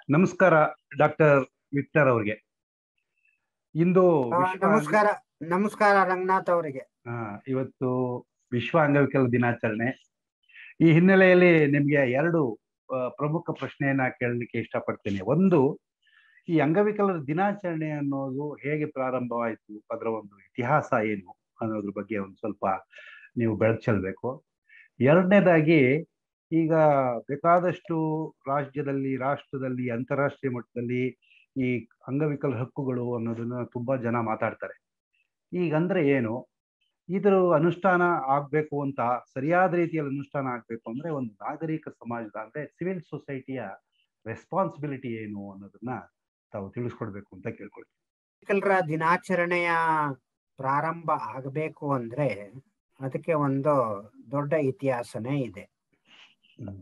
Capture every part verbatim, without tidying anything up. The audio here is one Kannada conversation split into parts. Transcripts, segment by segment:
ನಮಸ್ಕಾರ ಡಾಕ್ಟರ್ ವಿಕ್ಟರ್ ಅವರಿಗೆ. ಇಂದು ಆ, ವಿಶ್ವ ನಮಸ್ಕಾರ ನಮಸ್ಕಾರ ರಂಗನಾಥ್ ಅವರಿಗೆ. ಆ, ಇವತ್ತು ವಿಶ್ವ ಅಂಗವಿಕಲ ದಿನಾಚರಣೆ. ಈ ಹಿನ್ನೆಲೆಯಲ್ಲಿ ನಿಮ್ಗೆ ಎರಡು ಆ, ಪ್ರಮುಖ ಪ್ರಶ್ನೆಯನ್ನ ಕೇಳಲಿಕ್ಕೆ ಇಷ್ಟಪಡ್ತೇನೆ. ಒಂದು, ಈ ಅಂಗವಿಕಲರ ದಿನಾಚರಣೆ ಅನ್ನೋದು ಹೇಗೆ ಪ್ರಾರಂಭವಾಯಿತು, ಅದರ ಒಂದು ಇತಿಹಾಸ ಏನು ಅನ್ನೋದ್ರ ಬಗ್ಗೆ ಒಂದು ಸ್ವಲ್ಪ ನೀವು ಬೆಳಕು ಚೆಲ್ಲಬೇಕು. ಎರಡನೇದಾಗಿ, ಈಗ ಬೇಕಾದಷ್ಟು ರಾಜ್ಯದಲ್ಲಿ, ರಾಷ್ಟ್ರದಲ್ಲಿ, ಅಂತಾರಾಷ್ಟ್ರೀಯ ಮಟ್ಟದಲ್ಲಿ ಈ ಅಂಗವಿಕಲ ಹಕ್ಕುಗಳು ಅನ್ನೋದನ್ನ ತುಂಬಾ ಜನ ಮಾತಾಡ್ತಾರೆ. ಈಗ ಅಂದ್ರೆ ಏನು, ಇದ್ರ ಅನುಷ್ಠಾನ ಆಗ್ಬೇಕು ಅಂತ, ಸರಿಯಾದ ರೀತಿಯಲ್ಲಿ ಅನುಷ್ಠಾನ ಆಗ್ಬೇಕು ಅಂದ್ರೆ ಒಂದು ನಾಗರಿಕ ಸಮಾಜದ ಅಂದ್ರೆ ಸಿವಿಲ್ ಸೊಸೈಟಿಯ ರೆಸ್ಪಾನ್ಸಿಬಿಲಿಟಿ ಏನು ಅನ್ನೋದನ್ನ ತಾವು ತಿಳಿಸ್ಕೊಡ್ಬೇಕು ಅಂತ ಕೇಳ್ಕೊಳ್ತೀನಿ. ಅಂಗವಿಕಲರ ದಿನಾಚರಣೆಯ ಪ್ರಾರಂಭ ಆಗಬೇಕು ಅಂದ್ರೆ ಅದಕ್ಕೆ ಒಂದು ದೊಡ್ಡ ಇತಿಹಾಸನೇ ಇದೆ. ಹ್ಮ್.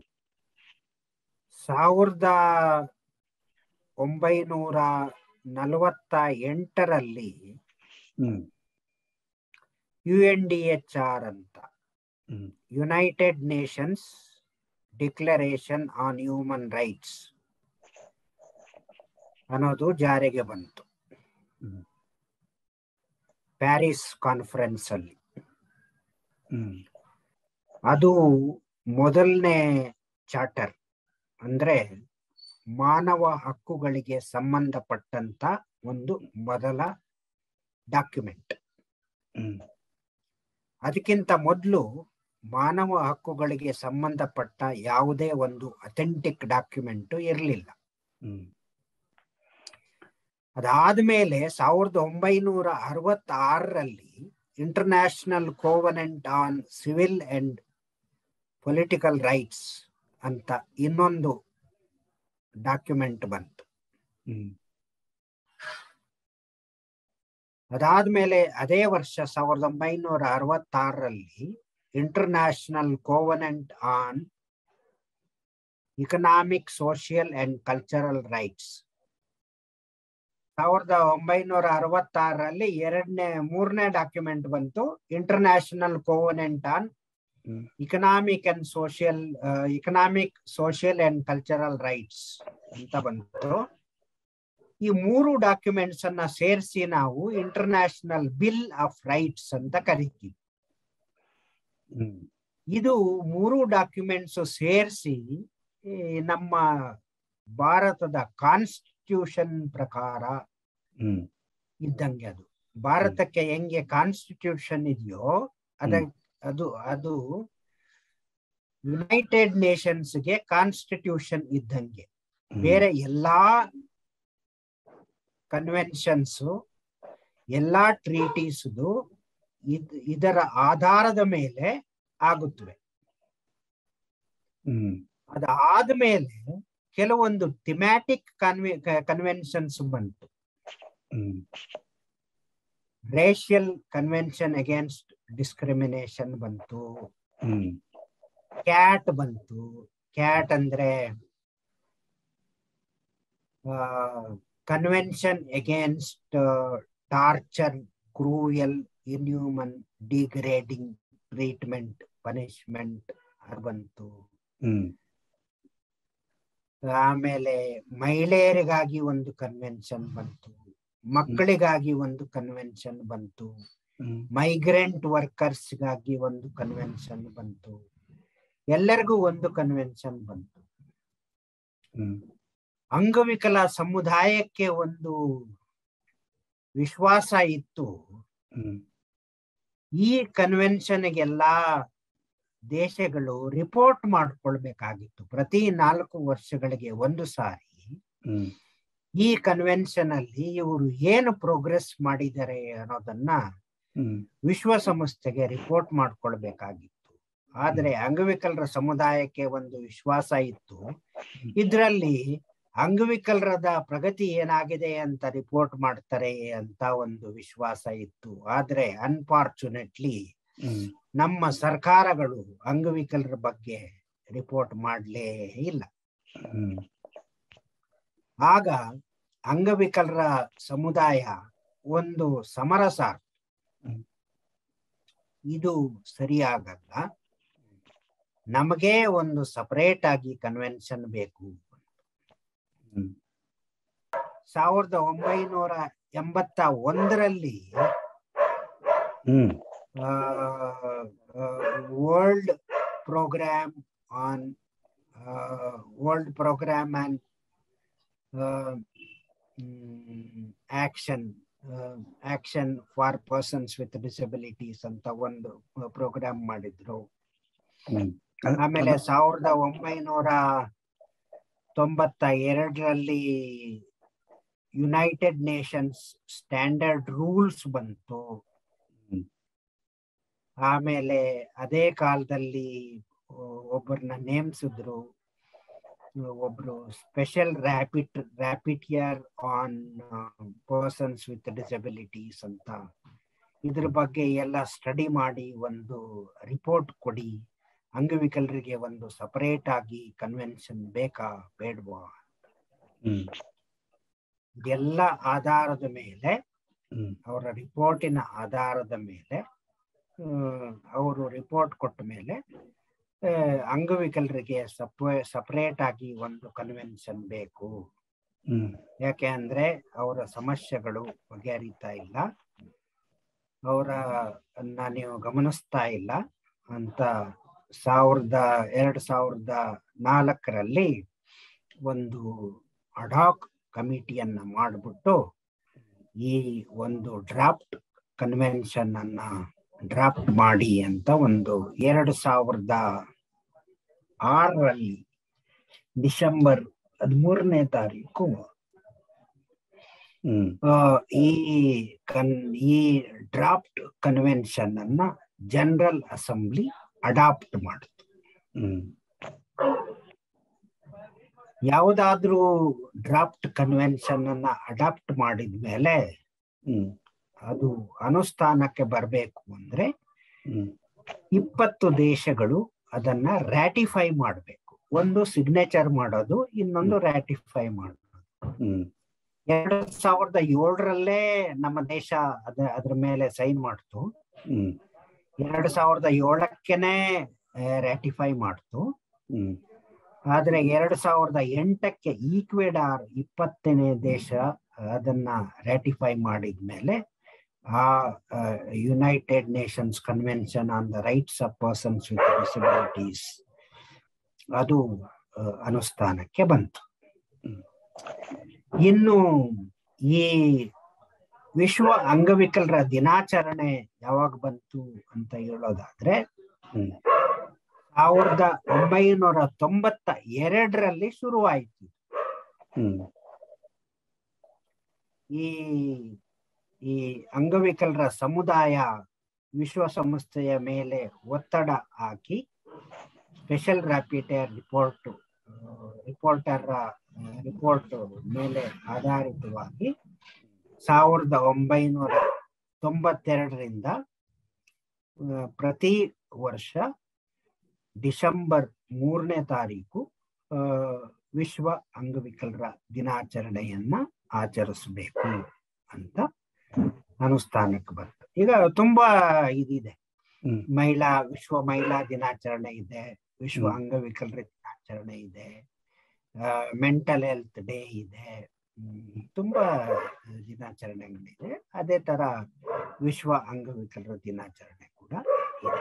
ಸಾವಿರದ ಒಂಬೈನೂರ ನಲವತ್ತ ಎಂಟರಲ್ಲಿ hmm U N D H R ಅಂತ, hmm United Nations declaration on human rights ಅನ್ನೋದು ಜಾರಿಗೆ ಬಂತು ಹ್ಮ್ ಪ್ಯಾರಿಸ್ ಕಾನ್ಫರೆನ್ಸ್ ಅಲ್ಲಿ. ಹ್ಮ್ ಅದು ಮೊದಲನೇ ಚಾರ್ಟರ್, ಅಂದ್ರೆ ಮಾನವ ಹಕ್ಕುಗಳಿಗೆ ಸಂಬಂಧಪಟ್ಟಂತ ಒಂದು ಮೊದಲ ಡಾಕ್ಯುಮೆಂಟ್. ಹ್ಮ್ ಅದಕ್ಕಿಂತ ಮೊದಲು ಮಾನವ ಹಕ್ಕುಗಳಿಗೆ ಸಂಬಂಧಪಟ್ಟ ಯಾವುದೇ ಒಂದು ಅಥೆಂಟಿಕ್ ಡಾಕ್ಯುಮೆಂಟ್ ಇರಲಿಲ್ಲ. ಹ್ಮ್ ಅದಾದ್ಮೇಲೆ ಸಾವಿರದ ಒಂಬೈನೂರ ಅರವತ್ತಾರರಲ್ಲಿ international covenant on civil and political rights ಅಂತ ಇನ್ನೊಂದು ಡಾಕ್ಯುಮೆಂಟ್ ಬಂತು. ಹ್ಮ್ ಅದಾದ್ಮೇಲೆ ಅದೇ ವರ್ಷ ಸಾವಿರದ ಒಂಬೈನೂರ ಅರವತ್ತಾರರಲ್ಲಿ international covenant on economic, social and cultural rights. ಸಾವಿರದ ಒಂಬೈನೂರ ಅರವತ್ತಾರರಲ್ಲಿ ಎರಡನೇ ಮೂರನೇ ಡಾಕ್ಯುಮೆಂಟ್ ಬಂತು, international covenant on hmm economic and social economic social and cultural rights ಅಂತ ಬಂತು. ಈ ಮೂರು ಡಾಕ್ಯುಮೆಂಟ್ಸ್ ಅನ್ನ ಸೇರಿಸಿ ನಾವು ಇಂಟರ್ನ್ಯಾಷನಲ್ ಬಿಲ್ ಆಫ್ ರೈಟ್ಸ್ ಅಂತ ಕರಿತೀವಿ. ಹ್ಮ್ ಇದು ಮೂರು ಡಾಕ್ಯುಮೆಂಟ್ಸ್ ಸೇರಿಸಿ ನಮ್ಮ ಭಾರತದ ಕಾನ್ಸ್ಟಿಟ್ಯೂಷನ್ ಪ್ರಕಾರ ಹ್ಮ್ ಇದ್ದಂಗೆ. ಅದು ಭಾರತಕ್ಕೆ ಹೆಂಗೆ ಕಾನ್ಸ್ಟಿಟ್ಯೂಷನ್ ಇದೆಯೋ ಅದ ಅದು ಅದು ಯುನೈಟೆಡ್ ನೇಷನ್ಸ್ಗೆ ಕಾನ್ಸ್ಟಿಟ್ಯೂಷನ್ ಇದ್ದಂಗೆ. ಬೇರೆ ಎಲ್ಲಾ ಕನ್ವೆನ್ಷನ್ಸ್, ಎಲ್ಲಾ ಟ್ರೀಟೀಸ್ ಇದರ ಆಧಾರದ ಮೇಲೆ ಆಗುತ್ತವೆ. ಹ್ಮ್ ಅದಾದ್ಮೇಲೆ ಕೆಲವೊಂದು ಥಿಮ್ಯಾಟಿಕ್ ಕನ್ವೆ ಕನ್ವೆನ್ಷನ್ಸ್ ಬಂತು. Hmm racial convention against discrimination ಬಂತು, ಹ್ಮ್ ಕ್ಯಾಟ್ ಬಂತು. ಕ್ಯಾಟ್ ಅಂದ್ರೆ convention against torture, cruel, inhuman, degrading treatment, punishment ಬಂತು. ಹ್ಮ್ ಆಮೇಲೆ ಮಹಿಳೆಯರಿಗಾಗಿ ಒಂದು ಕನ್ವೆನ್ಷನ್ ಬಂತು, ಮಕ್ಕಳಿಗಾಗಿ ಒಂದು ಕನ್ವೆನ್ಷನ್ ಬಂತು, ಹ್ಮ್ ಮೈಗ್ರೆಂಟ್ ವರ್ಕರ್ಸ್ಗಾಗಿ ಒಂದು ಕನ್ವೆನ್ಷನ್ ಬಂತು, ಎಲ್ಲರಿಗೂ ಒಂದು ಕನ್ವೆನ್ಷನ್ ಬಂತು. ಹ್ಮ್ ಅಂಗವಿಕಲ ಸಮುದಾಯಕ್ಕೆ ಒಂದು ವಿಶ್ವಾಸ ಇತ್ತು, ಹ್ಮ್ ಈ ಕನ್ವೆನ್ಷನ್ಗೆಲ್ಲಾ ದೇಶಗಳು ರಿಪೋರ್ಟ್ ಮಾಡ್ಕೊಳ್ಬೇಕಾಗಿತ್ತು. ಪ್ರತಿ ನಾಲ್ಕು ವರ್ಷಗಳಿಗೆ ಒಂದು ಸಾರಿ ಹ್ಮ್ ಈ ಕನ್ವೆನ್ಷನ್ ಅಲ್ಲಿ ಇವರು ಏನು ಪ್ರೋಗ್ರೆಸ್ ಮಾಡಿದ್ದಾರೆ ಅನ್ನೋದನ್ನ ಹ್ಮ್ ವಿಶ್ವಸಂಸ್ಥೆಗೆ ರಿಪೋರ್ಟ್ ಮಾಡ್ಕೊಳ್ಬೇಕಾಗಿತ್ತು. ಆದ್ರೆ ಅಂಗವಿಕಲರ ಸಮುದಾಯಕ್ಕೆ ಒಂದು ವಿಶ್ವಾಸ ಇತ್ತು, ಇದ್ರಲ್ಲಿ ಅಂಗವಿಕಲರದ ಪ್ರಗತಿ ಏನಾಗಿದೆ ಅಂತ ರಿಪೋರ್ಟ್ ಮಾಡ್ತಾರೆ ಅಂತ ಒಂದು ವಿಶ್ವಾಸ ಇತ್ತು. ಆದ್ರೆ ಅನ್ಫಾರ್ಚುನೇಟ್ಲಿ ಹ್ಮ್ ನಮ್ಮ ಸರ್ಕಾರಗಳು ಅಂಗವಿಕಲರ ಬಗ್ಗೆ ರಿಪೋರ್ಟ್ ಮಾಡಲೇ ಇಲ್ಲ. ಹ್ಮ್ ಆಗ ಅಂಗವಿಕಲರ ಸಮುದಾಯ ಒಂದು ಸಮರಸ, ಇದು ಸರಿಯಾಗಲ್ಲ, ನಮಗೆ ಒಂದು ಸಪರೇಟ್ ಆಗಿ ಕನ್ವೆನ್ಷನ್ ಬೇಕು. ಹ್ಮ್ ಸಾವಿರದ ಒಂಬೈನೂರ ಎಂಬತ್ತ ಒಂದರಲ್ಲಿ hmm world programme on world programme and action action for persons with disabilities ಅಂತ ಒಂದು ಪ್ರೋಗ್ರಾಮ್ ಮಾಡಿದ್ರು. ಹ್ಮ್ ಆಮೇಲೆ ಸಾವಿರದ ಒಂಬೈನೂರ ತೊಂಬತ್ತ ಎರಡರಲ್ಲಿ ಯುನೈಟೆಡ್ ನೇಷನ್ಸ್ ಸ್ಟ್ಯಾಂಡರ್ಡ್ ರೂಲ್ಸ್ ಬಂತು. ಆಮೇಲೆ ಅದೇ ಕಾಲದಲ್ಲಿ ಒಬ್ಬರನ್ನ ನೇಮಿಸಿದ್ರು, ಒಬ್ರು special rapid rapporteur on persons with disabilities ಅಂತ. ಇದ್ರ ಬಗ್ಗೆ ಎಲ್ಲ ಸ್ಟಡಿ ಮಾಡಿ ಒಂದು ರಿಪೋರ್ಟ್ ಕೊಡಿ, ಅಂಗವಿಕಲರಿಗೆ ಒಂದು ಸಪರೇಟ್ ಆಗಿ ಕನ್ವೆನ್ಷನ್ ಬೇಕಾ ಬೇಡವಾ, ಎಲ್ಲ ಆಧಾರದ ಮೇಲೆ ಅವರ ರಿಪೋರ್ಟಿನ ಆಧಾರದ ಮೇಲೆ ಅವರು ರಿಪೋರ್ಟ್ ಕೊಟ್ಟ ಮೇಲೆ ಅಂಗವಿಕಲರಿಗೆ ಸಪ ಸಪರೇಟ್ ಆಗಿ ಒಂದು ಕನ್ವೆನ್ಷನ್ ಬೇಕು. ಯಾಕೆ ಅಂದ್ರೆ ಅವರ ಸಮಸ್ಯೆಗಳು ಬಗೆಹರಿತಾ ಇಲ್ಲ, ಅವರ ನೀವು ಗಮನಿಸ್ತಾ ಇಲ್ಲ ಅಂತ ಸಾವಿರದ ಎರಡ್ ಸಾವಿರದ ನಾಲ್ಕರಲ್ಲಿ ಒಂದು ಅಡಾಕ್ ಕಮಿಟಿಯನ್ನ ಮಾಡಿಬಿಟ್ಟು ಈ ಒಂದು ಡ್ರಾಫ್ಟ್ ಕನ್ವೆನ್ಷನ್ ಅನ್ನ ಡ್ರಾಫ್ಟ್ ಮಾಡಿ ಅಂತ ಒಂದು ಎರಡು ಸಾವಿರದ ಆರರಲ್ಲಿ ಡಿಸೆಂಬರ್ ಹದಿಮೂರನೇ ತಾರೀಕು ಈ ಕನ್ ಈ ಡ್ರಾಫ್ಟ್ ಕನ್ವೆನ್ಷನ್ ಅನ್ನ ಜನರಲ್ ಅಸೆಂಬ್ಲಿ ಅಡಾಪ್ಟ್ ಮಾಡಿತು. ಯಾವುದಾದ್ರೂ ಡ್ರಾಫ್ಟ್ ಕನ್ವೆನ್ಷನ್ ಅನ್ನ ಅಡಾಪ್ಟ್ ಮಾಡಿದ ಮೇಲೆ ಅದು ಅನುಷ್ಠಾನಕ್ಕೆ ಬರಬೇಕು ಅಂದ್ರೆ ಇಪ್ಪತ್ತು ದೇಶಗಳು ಅದನ್ನ ರ್ಯಾಟಿಫೈ ಮಾಡಬೇಕು. ಒಂದು ಸಿಗ್ನೇಚರ್ ಮಾಡೋದು, ಇನ್ನೊಂದು ರ್ಯಾಟಿಫೈ ಮಾಡೋದು. ಎರಡ್ ಸಾವಿರದ ಏಳರಲ್ಲೇ ನಮ್ಮ ದೇಶ ಅದ ಅದ್ರ ಮೇಲೆ ಸೈನ್ ಮಾಡ್ತು. ಎರಡ್ ಸಾವಿರದ ಏಳಕ್ಕೆನೆ ರ್ಯಾಟಿಫೈ ಮಾಡ್ತು. ಆದ್ರೆ ಎರಡ್ ಸಾವಿರದ ಎಂಟಕ್ಕೆ ಈಕ್ವೆಡಾರ್ ಇಪ್ಪತ್ತನೇ ದೇಶ ಅದನ್ನ ರ್ಯಾಟಿಫೈ ಮಾಡಿದ್ಮೇಲೆ ಆ United Nations convention on the rights of persons with disabilities ಅದು ಅನುಷ್ಠಾನಕ್ಕೆ ಬಂತು. ಇನ್ನು ಈ ವಿಶ್ವ ಅಂಗವಿಕಲರ ದಿನಾಚರಣೆ ಯಾವಾಗ ಬಂತು ಅಂತ ಹೇಳೋದಾದ್ರೆ ಸಾವಿರದ ಒಂಬೈನೂರ ತೊಂಬತ್ತ ಎರಡರಲ್ಲಿ ಶುರುವಾಯಿತು. ಈ ಈ ಅಂಗವಿಕಲರ ಸಮುದಾಯ ವಿಶ್ವಸಂಸ್ಥೆಯ ಮೇಲೆ ಒತ್ತಡ ಹಾಕಿ special rapporteur report reporter report ಮೇಲೆ ಆಧಾರಿತವಾಗಿ ಸಾವಿರದ ಒಂಬೈನೂರ ತೊಂಬತ್ತೆರಡರಿಂದ ಪ್ರತಿ ವರ್ಷ ಡಿಸೆಂಬರ್ ಮೂರನೇ ತಾರೀಕು ವಿಶ್ವ ಅಂಗವಿಕಲರ ದಿನಾಚರಣೆಯನ್ನ ಆಚರಿಸಬೇಕು ಅಂತ ಅನುಷ್ಠಾನಕ್ಕೆ ಬಂತು. ಈಗ ತುಂಬಾ ಇದಿದೆ, ಮಹಿಳಾ ವಿಶ್ವ ಮಹಿಳಾ ದಿನಾಚರಣೆ ಇದೆ, ವಿಶ್ವ ಅಂಗವಿಕಲರ ದಿನಾಚರಣೆ ಇದೆ, ಮೆಂಟಲ್ ಹೆಲ್ತ್ ಡೇ ಇದೆ, ತುಂಬಾ ದಿನಾಚರಣೆಗಳಿದೆ. ಅದೇ ತರ ವಿಶ್ವ ಅಂಗವಿಕಲರ ದಿನಾಚರಣೆ ಕೂಡ ಇದೆ.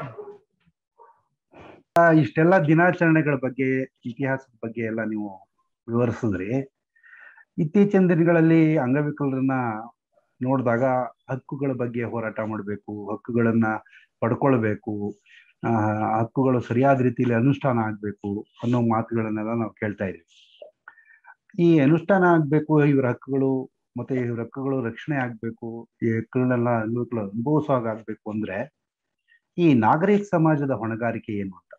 ಇಷ್ಟೆಲ್ಲ ದಿನಾಚರಣೆಗಳ ಬಗ್ಗೆ, ಇತಿಹಾಸದ ಬಗ್ಗೆ ಎಲ್ಲ ನೀವು ವಿವರಿಸಿದ್ರಿ. ಇತ್ತೀಚಿನ ದಿನಗಳಲ್ಲಿ ಅಂಗವಿಕಲರನ್ನ ನೋಡಿದಾಗ ಹಕ್ಕುಗಳ ಬಗ್ಗೆ ಹೋರಾಟ ಮಾಡಬೇಕು, ಹಕ್ಕುಗಳನ್ನ ಪಡ್ಕೊಳ್ಬೇಕು, ಆ ಹಕ್ಕುಗಳು ಸರಿಯಾದ ರೀತಿಯಲ್ಲಿ ಅನುಷ್ಠಾನ ಆಗ್ಬೇಕು ಅನ್ನೋ ಮಾತುಗಳನ್ನೆಲ್ಲ ನಾವು ಕೇಳ್ತಾ ಇದ್ದೀವಿ. ಈ ಅನುಷ್ಠಾನ ಆಗ್ಬೇಕು, ಇವ್ರ ಹಕ್ಕುಗಳು ಮತ್ತೆ ಇವ್ರ ಹಕ್ಕುಗಳು ರಕ್ಷಣೆ ಆಗ್ಬೇಕು, ಈ ಹಕ್ಕುಗಳನ್ನೆಲ್ಲ ಅಂಗವಿಕಲರು ಅನುಭವಿಸೋ ಹಾಗಾಗ್ಬೇಕು ಅಂದ್ರೆ ಈ ನಾಗರಿಕ ಸಮಾಜದ ಹೊಣೆಗಾರಿಕೆ ಏನು ಅಂತ?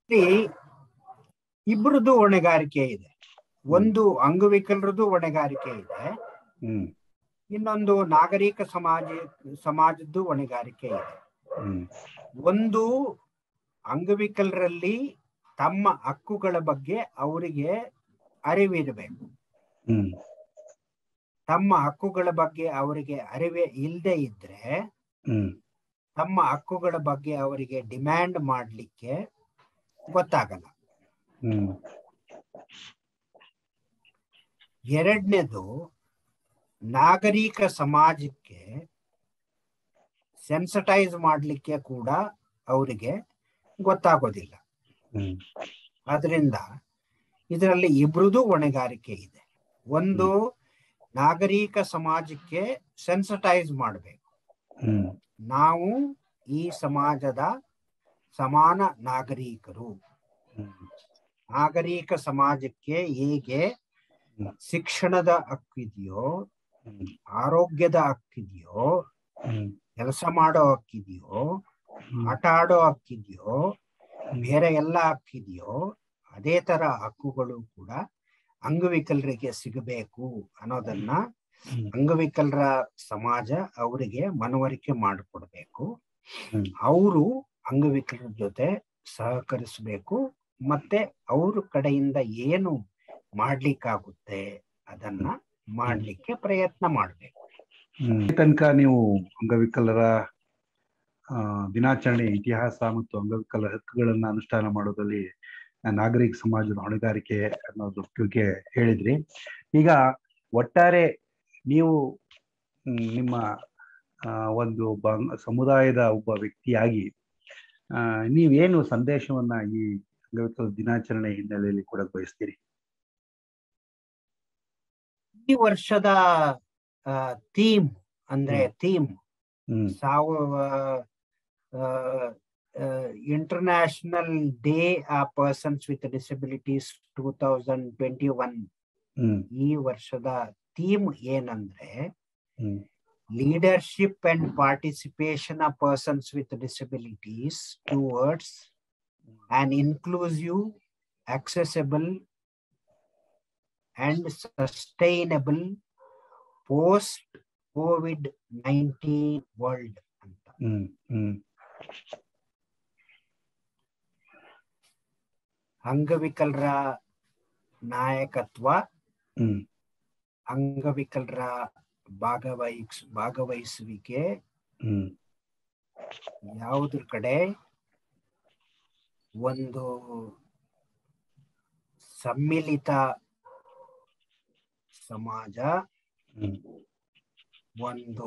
ಇಬ್ಬರದ್ದು ಹೊಣೆಗಾರಿಕೆ ಇದೆ. ಒಂದು ಅಂಗವಿಕಲರದ್ದು ಹೊಣೆಗಾರಿಕೆ ಇದೆ, ಇನ್ನೊಂದು ನಾಗರಿಕ ಸಮಾಜ ಸಮಾಜದ್ದು ಹೊಣೆಗಾರಿಕೆ ಇದೆ. ಒಂದು ಅಂಗವಿಕಲರಲ್ಲಿ ತಮ್ಮ ಹಕ್ಕುಗಳ ಬಗ್ಗೆ ಅವರಿಗೆ ಅರಿವಿರಬೇಕು. ತಮ್ಮ ಹಕ್ಕುಗಳ ಬಗ್ಗೆ ಅವರಿಗೆ ಅರಿವೇ ಇಲ್ಲದೆ ಇದ್ರೆ ತಮ್ಮ ಹಕ್ಕುಗಳ ಬಗ್ಗೆ ಅವರಿಗೆ ಡಿಮ್ಯಾಂಡ್ ಮಾಡಲಿಕ್ಕೆ ಗೊತ್ತಾಗಲ್ಲ. ಎರಡನೇದು ನಾಗರಿಕ ಸಮಾಜಕ್ಕೆ ಸೆನ್ಸಿಟೈಸ್ ಮಾಡಲಿಕ್ಕೆ ಕೂಡ ಅವರಿಗೆ ಗೊತ್ತಾಗೋದಿಲ್ಲ. ಆದ್ರಿಂದ ಇದರಲ್ಲಿ ಇಬ್ರದು ಹೊಣೆಗಾರಿಕೆ ಇದೆ. ಒಂದು, ನಾಗರಿಕ ಸಮಾಜಕ್ಕೆ ಸೆನ್ಸಿಟೈಸ್ ಮಾಡಬೇಕು. ನಾವು ಈ ಸಮಾಜದ ಸಮಾನ ನಾಗರಿಕರು. ನಾಗರಿಕ ಸಮಾಜಕ್ಕೆ ಹೇಗೆ ಶಿಕ್ಷಣದ ಹಕ್ಕಿದೆಯೋ, ಆರೋಗ್ಯದ ಹಕ್ಕಿದೆಯೋ, ಕೆಲಸ ಮಾಡೋ ಹಕ್ಕಿದೆಯೋ, ಆಟ ಆಡೋ ಹಕ್ಕಿದೆಯೋ, ಬೇರೆ ಎಲ್ಲ ಹಕ್ಕಿದೆಯೋ, ಅದೇ ತರ ಹಕ್ಕುಗಳು ಕೂಡ ಅಂಗವಿಕಲರಿಗೆ ಸಿಗಬೇಕು ಅನ್ನೋದನ್ನ ಅಂಗವಿಕಲರ ಸಮಾಜ ಅವರಿಗೆ ಮನವರಿಕೆ ಮಾಡಿಕೊಡ್ಬೇಕು. ಅವರು ಅಂಗವಿಕಲರ ಜೊತೆ ಸಹಕರಿಸಬೇಕು. ಮತ್ತೆ ಅವ್ರ ಕಡೆಯಿಂದ ಏನು ಮಾಡ್ಲಿಕ್ಕಾಗುತ್ತೆ ಅದನ್ನ ಮಾಡ್ಲಿಕ್ಕೆ ಪ್ರಯತ್ನ ಮಾಡ್ಬೇಕು. ತನಕ ನೀವು ಅಂಗವಿಕಲರ ದಿನಾಚರಣೆ ಇತಿಹಾಸ ಮತ್ತು ಅಂಗವಿಕಲರ ಹಕ್ಕುಗಳನ್ನ ಅನುಷ್ಠಾನ ಮಾಡೋದ್ರಲ್ಲಿ ನಾಗರಿಕ ಸಮಾಜದ ಹೊಣೆಗಾರಿಕೆ ಅನ್ನೋದ್ರ ಬಗ್ಗೆ ಹೇಳಿದ್ರಿ. ಈಗ ಒಟ್ಟಾರೆ ನೀವು ನಿಮ್ಮ ಒಂದು ಸಮುದಾಯದ ಒಬ್ಬ ವ್ಯಕ್ತಿಯಾಗಿ ನೀವೇನು ಸಂದೇಶವನ್ನ ಈ ಅಂಗವಿಕಲ ದಿನಾಚರಣೆ ಹಿನ್ನೆಲೆಯಲ್ಲಿ ಕೊಡಕ್ ಬಯಸ್ತೀರಿ? ಈ ವರ್ಷದ ಥೀಮ್ ಅಂದ್ರೆ ಥೀಮ್ ಸಾವಿರ international day of persons with disabilities two thousand twenty one. ಈ ವರ್ಷದ ಥೀಮ್ ಏನಂದ್ರೆ leadership and participation of persons with disabilities towards an inclusive, accessible and sustainable post COVID nineteen world ಅಂತ. ಅಂಗವಿಕಲರ ನಾಯಕತ್ವ, ಅಂಗವಿಕಲರ ಭಾಗವಹಿಸ್ ಭಾಗವಹಿಸುವಿಕೆ ಯಾವುದ್ರ ಕಡೆ ಒಂದು ಸಮ್ಮಿಲಿತ ಸಮಾಜ, ಒಂದು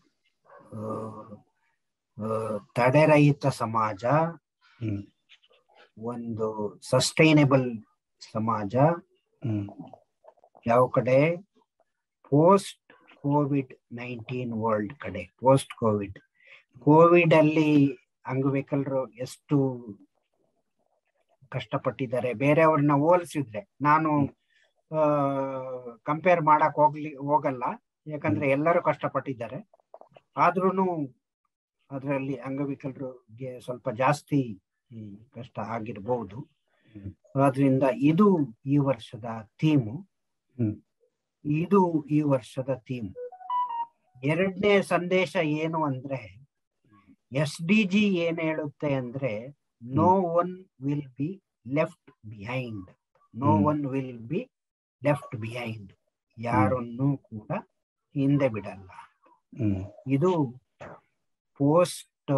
ತಡೆರಹಿತ ಸಮಾಜ, ಒಂದು ಸಸ್ಟೈನೇಬಲ್ ಸಮಾಜ ಯಾವ ಕಡೆ ಪೋಸ್ಟ್ ಕೋವಿಡ್ ನೈನ್ಟೀನ್ ವರ್ಲ್ಡ್ ಕಡೆ. ಪೋಸ್ಟ್ ಕೋವಿಡ್ ಕೋವಿಡ್ ಅಲ್ಲಿ ಅಂಗವಿಕಲರು ಎಷ್ಟು ಕಷ್ಟಪಟ್ಟಿದ್ದಾರೆ ಬೇರೆಯವ್ರನ್ನ ಹೋಲಿಸಿದ್ರೆ. ನಾನು ಕಂಪೇರ್ ಮಾಡಕ್ ಹೋಗ್ಲಿ ಹೋಗಲ್ಲ, ಯಾಕಂದ್ರೆ ಎಲ್ಲರೂ ಕಷ್ಟಪಟ್ಟಿದ್ದಾರೆ. ಆದ್ರೂನು ಅದರಲ್ಲಿ ಅಂಗವಿಕಲರಿಗೆ ಸ್ವಲ್ಪ ಜಾಸ್ತಿ ಕಷ್ಟ ಆಗಿರ್ಬಹುದು. ಆದ್ರಿಂದ ಇದು ಈ ವರ್ಷದ ಥೀಮು. ಇದು ಈ ವರ್ಷದ ಥೀಮ್. ಎರಡನೇ ಸಂದೇಶ ಏನು ಅಂದ್ರೆ, ಎಸ್ ಡಿ ಜಿ ಏನ್ ಹೇಳುತ್ತೆ ಅಂದ್ರೆ, no one will be left behind. No one will be left behind. ಯಾರನ್ನೂ ಕೂಡ ಹಿಂದೆ ಬಿಡಲ್ಲ. ಇದು post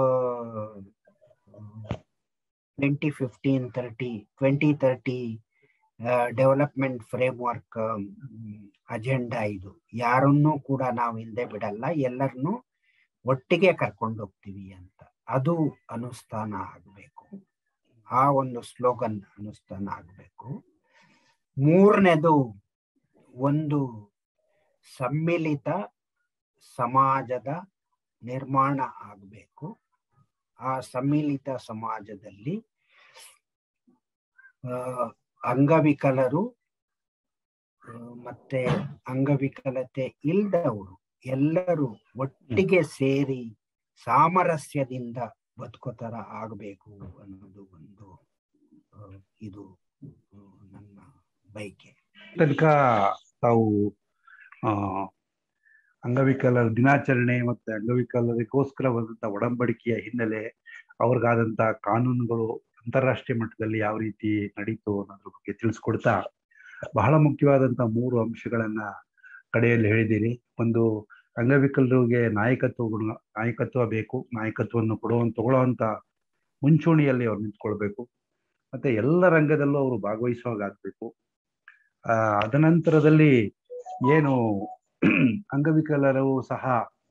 twenty fifteen thirty twenty thirty development framework agenda. ಇದು ಯಾರನ್ನೂ ಕೂಡ ನಾವು ಹಿಂದೆ ಬಿಡಲ್ಲ, ಎಲ್ಲರನ್ನೂ ಒಟ್ಟಿಗೆ ಕರ್ಕೊಂಡು ಹೋಗ್ತೀವಿ ಅಂತ. ಅದು ಅನುಷ್ಠಾನ ಆಗಬೇಕು. ಆ ಒಂದು ಸ್ಲೋಗನ್ ಅನುಷ್ಠಾನ ಆಗಬೇಕು. ಮೂರನೇದು, ಒಂದು ಸಮ್ಮಿಲಿತ ಸಮಾಜದ ನಿರ್ಮಾಣ ಆಗಬೇಕು. ಆ ಸಮ್ಮಿಲಿತ ಸಮಾಜದಲ್ಲಿ ಅಂಗವಿಕಲರು ಮತ್ತೆ ಅಂಗವಿಕಲತೆ ಇಲ್ಲದವರು ಎಲ್ಲರೂ ಒಟ್ಟಿಗೆ ಸೇರಿ ಸಾಮರಸ್ಯದಿಂದ ಬದುಕೋತರ ಆಗಬೇಕು ಅನ್ನೋದು ಒಂದು ಇದು ನನ್ನ ಬಯಕೆ. ತನಕ ತಾವು ಆ ಅಂಗವಿಕಲರ ದಿನಾಚರಣೆ ಮತ್ತೆ ಅಂಗವಿಕಲರಿಗೋಸ್ಕರವಾದಂತಹ ಒಡಂಬಡಿಕೆಯ ಹಿನ್ನೆಲೆ, ಅವ್ರಿಗಾದಂತ ಕಾನೂನುಗಳು ಅಂತಾರಾಷ್ಟ್ರೀಯ ಮಟ್ಟದಲ್ಲಿ ಯಾವ ರೀತಿ ನಡೀತು ಅನ್ನೋದ್ರ ಬಗ್ಗೆ ತಿಳಿಸ್ಕೊಡ್ತಾ ಬಹಳ ಮುಖ್ಯವಾದಂತಹ ಮೂರು ಅಂಶಗಳನ್ನ ಕಡೆಯಲ್ಲಿ ಹೇಳಿದ್ದೀರಿ. ಒಂದು, ಅಂಗವಿಕಲರಿಗೆ ನಾಯಕತ್ವ ಗುಣ ನಾಯಕತ್ವ ಬೇಕು. ನಾಯಕತ್ವವನ್ನು ಕೊಡುವಂತ ತಗೊಳ್ಳುವಂತ ಮುಂಚೂಣಿಯಲ್ಲಿ ಅವ್ರು ನಿಂತ್ಕೊಳ್ಬೇಕು. ಮತ್ತೆ ಎಲ್ಲ ರಂಗದಲ್ಲೂ ಅವರು ಭಾಗವಹಿಸುವಾಗ ಆಗ್ಬೇಕು. ಆ ಅದನಂತರದಲ್ಲಿ ಏನು ಅಂಗವಿಕಲರು ಸಹ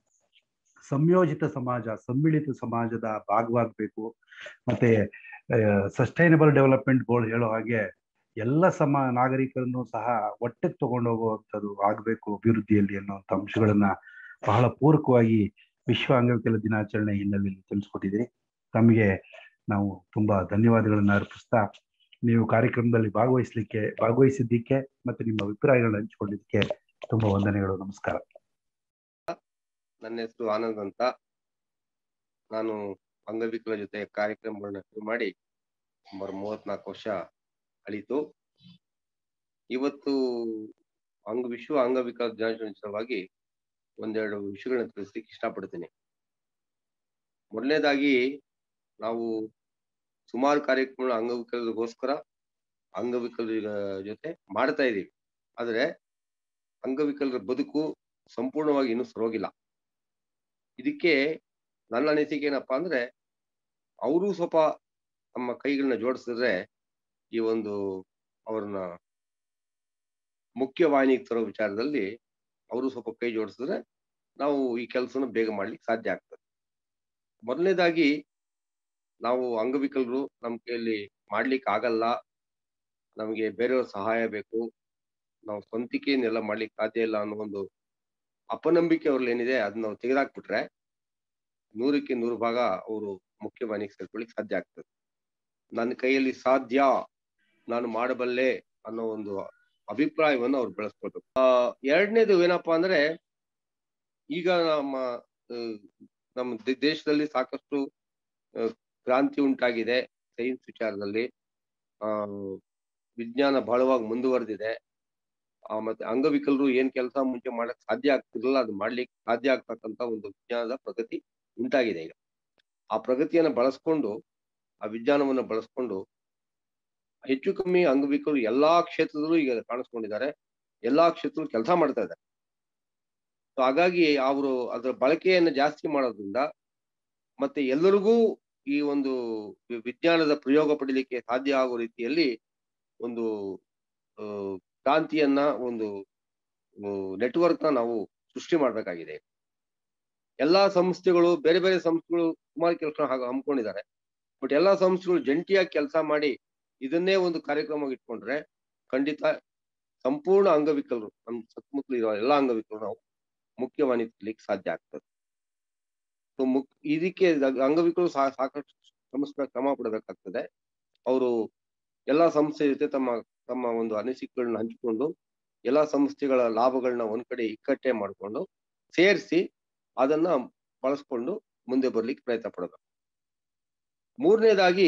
ಸಂಯೋಜಿತ ಸಮಾಜ, ಸಮ್ಮಿಳಿತ ಸಮಾಜದ ಭಾಗವಾಗಬೇಕು. ಮತ್ತೆ ಸಸ್ಟೈನಬಲ್ ಡೆವಲಪ್ಮೆಂಟ್ ಗೋಲ್ ಹೇಳೋ ಹಾಗೆ ಎಲ್ಲ ಸಮ ನಾಗರಿಕರನ್ನು ಸಹ ಒಟ್ಟಿಗೆ ತಗೊಂಡು ಹೋಗುವಂಥದ್ದು ಆಗಬೇಕು ಅಭಿವೃದ್ಧಿಯಲ್ಲಿ ಅನ್ನುವಂಥ ಅಂಶಗಳನ್ನ ಬಹಳ ಪೂರಕವಾಗಿ ವಿಶ್ವ ಅಂಗವಿಕಲ ದಿನಾಚರಣೆ ಹಿನ್ನೆಲೆಯಲ್ಲಿ ತಿಳಿಸ್ಕೊಟ್ಟಿದ್ದೀರಿ. ತಮಗೆ ನಾವು ತುಂಬಾ ಧನ್ಯವಾದಗಳನ್ನ ಅರ್ಪಿಸ್ತಾ, ನೀವು ಕಾರ್ಯಕ್ರಮದಲ್ಲಿ ಭಾಗವಹಿಸ್ಲಿಕ್ಕೆ ಭಾಗವಹಿಸಿದ್ದಕ್ಕೆ ಮತ್ತೆ ನಿಮ್ಮ ಅಭಿಪ್ರಾಯಗಳನ್ನ ಹಂಚಿಕೊಂಡಿದ್ದಕ್ಕೆ ತುಂಬಾ ವಂದನೆಗಳು. ನಮಸ್ಕಾರ. ನನ್ನ ಹೆಸರು ಆನಂದ್ ಅಂತ. ನಾನು ಅಂಗವಿಕಲ ಜೊತೆ ಕಾರ್ಯಕ್ರಮಗಳನ್ನ ಶುರು ಮಾಡಿ ಸುಮಾರು ಮೂವತ್ನಾಲ್ಕು ವರ್ಷ ಕಳೀತು. ಇವತ್ತು ಅಂಗ ವಿಶ್ವ ಅಂಗವಿಕಲ ದಿನಾಚರಣೆ ಸಲುವಾಗಿ ಒಂದೆರಡು ವಿಷಯಗಳನ್ನ ತಿಳಿಸ್ಲಿಕ್ಕೆ ಇಷ್ಟಪಡ್ತೀನಿ. ಮೊದಲನೇದಾಗಿ, ನಾವು ಸುಮಾರು ಕಾರ್ಯಕ್ರಮಗಳು ಅಂಗವಿಕಲರಿಗೋಸ್ಕರ ಅಂಗವಿಕಲರ ಜೊತೆ ಮಾಡ್ತಾ ಇದ್ದೀವಿ. ಆದ್ರೆ ಅಂಗವಿಕಲರ ಬದುಕು ಸಂಪೂರ್ಣವಾಗಿ ಇನ್ನೂ ಸರೋಗಿಲ್ಲ. ಇದಕ್ಕೆ ನನ್ನ ಅನಿಸಿಕೆ ಏನಪ್ಪಾ ಅಂದ್ರೆ, ಅವರು ಸ್ವಲ್ಪ ತಮ್ಮ ಕೈಗಳನ್ನ ಜೋಡಿಸಿದ್ರೆ ಈ ಒಂದು ಅವ್ರನ್ನ ಮುಖ್ಯವಾಹಿನಿಗೆ ತರೋ ವಿಚಾರದಲ್ಲಿ ಅವರು ಸ್ವಲ್ಪ ಕೈ ಜೋಡಿಸಿದ್ರೆ ನಾವು ಈ ಕೆಲಸನ ಬೇಗ ಮಾಡ್ಲಿಕ್ಕೆ ಸಾಧ್ಯ ಆಗ್ತದೆ. ಮೊದಲನೇದಾಗಿ, ನಾವು ಅಂಗವಿಕಲರು ನಮ್ಮ ಕೈಯಲ್ಲಿ ಮಾಡ್ಲಿಕ್ಕೆ ಆಗಲ್ಲ, ನಮಗೆ ಬೇರೆಯವ್ರ ಸಹಾಯ ಬೇಕು, ನಾವು ಸ್ವಂತಿಕೆಯನ್ನೆಲ್ಲ ಮಾಡ್ಲಿಕ್ಕೆ ಸಾಧ್ಯ ಇಲ್ಲ ಅನ್ನೋ ಒಂದು ಅಪನಂಬಿಕೆ ಅವ್ರಲ್ಲಿ ಏನಿದೆ ಅದನ್ನ ನಾವು ತೆಗೆದಾಕ್ಬಿಟ್ರೆ ನೂರಕ್ಕೆ ನೂರು ಭಾಗ ಅವರು ಮುಖ್ಯವಾಹಿನಿಗೆ ಸೇರ್ಕೊಳ್ಳಿಕ್ಕೆ ಸಾಧ್ಯ ಆಗ್ತದೆ. ನನ್ನ ಕೈಯಲ್ಲಿ ಸಾಧ್ಯ, ನಾನು ಮಾಡಬಲ್ಲೆ ಅನ್ನೋ ಒಂದು ಅಭಿಪ್ರಾಯವನ್ನು ಅವ್ರು ಬೆಳೆಸ್ಕೊಳ್ಬೇಕು. ಆ ಎರಡನೇದು ಏನಪ್ಪಾ ಅಂದ್ರೆ, ಈಗ ನಮ್ಮ ನಮ್ಮ ದೇಶದಲ್ಲಿ ಸಾಕಷ್ಟು ಕ್ರಾಂತಿ ಉಂಟಾಗಿದೆ ಸೈನ್ಸ್ ವಿಚಾರದಲ್ಲಿ. ಆ ವಿಜ್ಞಾನ ಬಹಳವಾಗಿ ಮುಂದುವರೆದಿದೆ. ಆ ಮತ್ತೆ ಅಂಗವಿಕಲರು ಏನ್ ಕೆಲಸ ಮುಂಚೆ ಮಾಡಕ್ ಸಾಧ್ಯ ಆಗ್ತಿರಲಿಲ್ಲ, ಅದು ಮಾಡ್ಲಿಕ್ಕೆ ಸಾಧ್ಯ ಆಗ್ತಕ್ಕಂತ ಒಂದು ವಿಜ್ಞಾನದ ಪ್ರಗತಿ ಉಂಟಾಗಿದೆ. ಈಗ ಆ ಪ್ರಗತಿಯನ್ನ ಬಳಸ್ಕೊಂಡು, ಆ ವಿಜ್ಞಾನವನ್ನ ಬಳಸ್ಕೊಂಡು ಹೆಚ್ಚು ಕಮ್ಮಿ ಅಂಗವಿಕಲರು ಎಲ್ಲಾ ಕ್ಷೇತ್ರದಲ್ಲೂ ಈಗ ಕಾಣಿಸ್ಕೊಂಡಿದ್ದಾರೆ, ಎಲ್ಲಾ ಕ್ಷೇತ್ರದಲ್ಲೂ ಕೆಲಸ ಮಾಡ್ತಾ ಇದ್ದಾರೆ. ಹಾಗಾಗಿ ಅವರು ಅದರ ಬಳಕೆಯನ್ನು ಜಾಸ್ತಿ ಮಾಡೋದ್ರಿಂದ ಮತ್ತೆ ಎಲ್ಲರಿಗೂ ಈ ಒಂದು ವಿಜ್ಞಾನದ ಪ್ರಯೋಗ ಪಡೀಲಿಕ್ಕೆ ಸಾಧ್ಯ ಆಗೋ ರೀತಿಯಲ್ಲಿ ಒಂದು ಕ್ರಾಂತಿಯನ್ನ, ಒಂದು ನೆಟ್ವರ್ಕ್ ನ ನಾವು ಸೃಷ್ಟಿ ಮಾಡ್ಬೇಕಾಗಿದೆ. ಎಲ್ಲಾ ಸಂಸ್ಥೆಗಳು, ಬೇರೆ ಬೇರೆ ಸಂಸ್ಥೆಗಳು ಸುಮಾರು ಕೆಲಸ ಹಮ್ಮಿಕೊಂಡಿದ್ದಾರೆ. ಬಟ್ ಎಲ್ಲಾ ಸಂಸ್ಥೆಗಳು ಜಂಟಿಯಾಗಿ ಕೆಲಸ ಮಾಡಿ ಇದನ್ನೇ ಒಂದು ಕಾರ್ಯಕ್ರಮ ಇಟ್ಕೊಂಡ್ರೆ ಖಂಡಿತ ಸಂಪೂರ್ಣ ಅಂಗವಿಕಲರು, ನಮ್ಮ ಸುತ್ತಮುತ್ತಲು ಇರೋ ಎಲ್ಲಾ ಅಂಗವಿಕಲರು ನಾವು ಮುಖ್ಯವಾಹಿನಿ ತರಲಿಕ್ಕೆ ಸಾಧ್ಯ ಆಗ್ತದೆ. ಸೊ ಮುಕ್ ಇದಕ್ಕೆ ಅಂಗವಿಕಲರು ಸಹ ಸಾಕಷ್ಟು ಶ್ರಮಿಸ್ಬೇಕು, ಕ್ರಮ ಪಡಬೇಕಾಗ್ತದೆ. ಅವರು ಎಲ್ಲಾ ಸಂಸ್ಥೆ ಜೊತೆ ತಮ್ಮ ತಮ್ಮ ಒಂದು ಅನಿಸಿಕೆಗಳನ್ನ ಹಂಚಿಕೊಂಡು ಎಲ್ಲಾ ಸಂಸ್ಥೆಗಳ ಲಾಭಗಳನ್ನ ಒಂದ್ ಕಡೆ ಇಕ್ಕಟ್ಟೆ ಮಾಡಿಕೊಂಡು ಸೇರಿಸಿ ಅದನ್ನ ಬಳಸ್ಕೊಂಡು ಮುಂದೆ ಬರ್ಲಿಕ್ಕೆ ಪ್ರಯತ್ನ ಪಡಬೇಕು. ಮೂರನೇದಾಗಿ,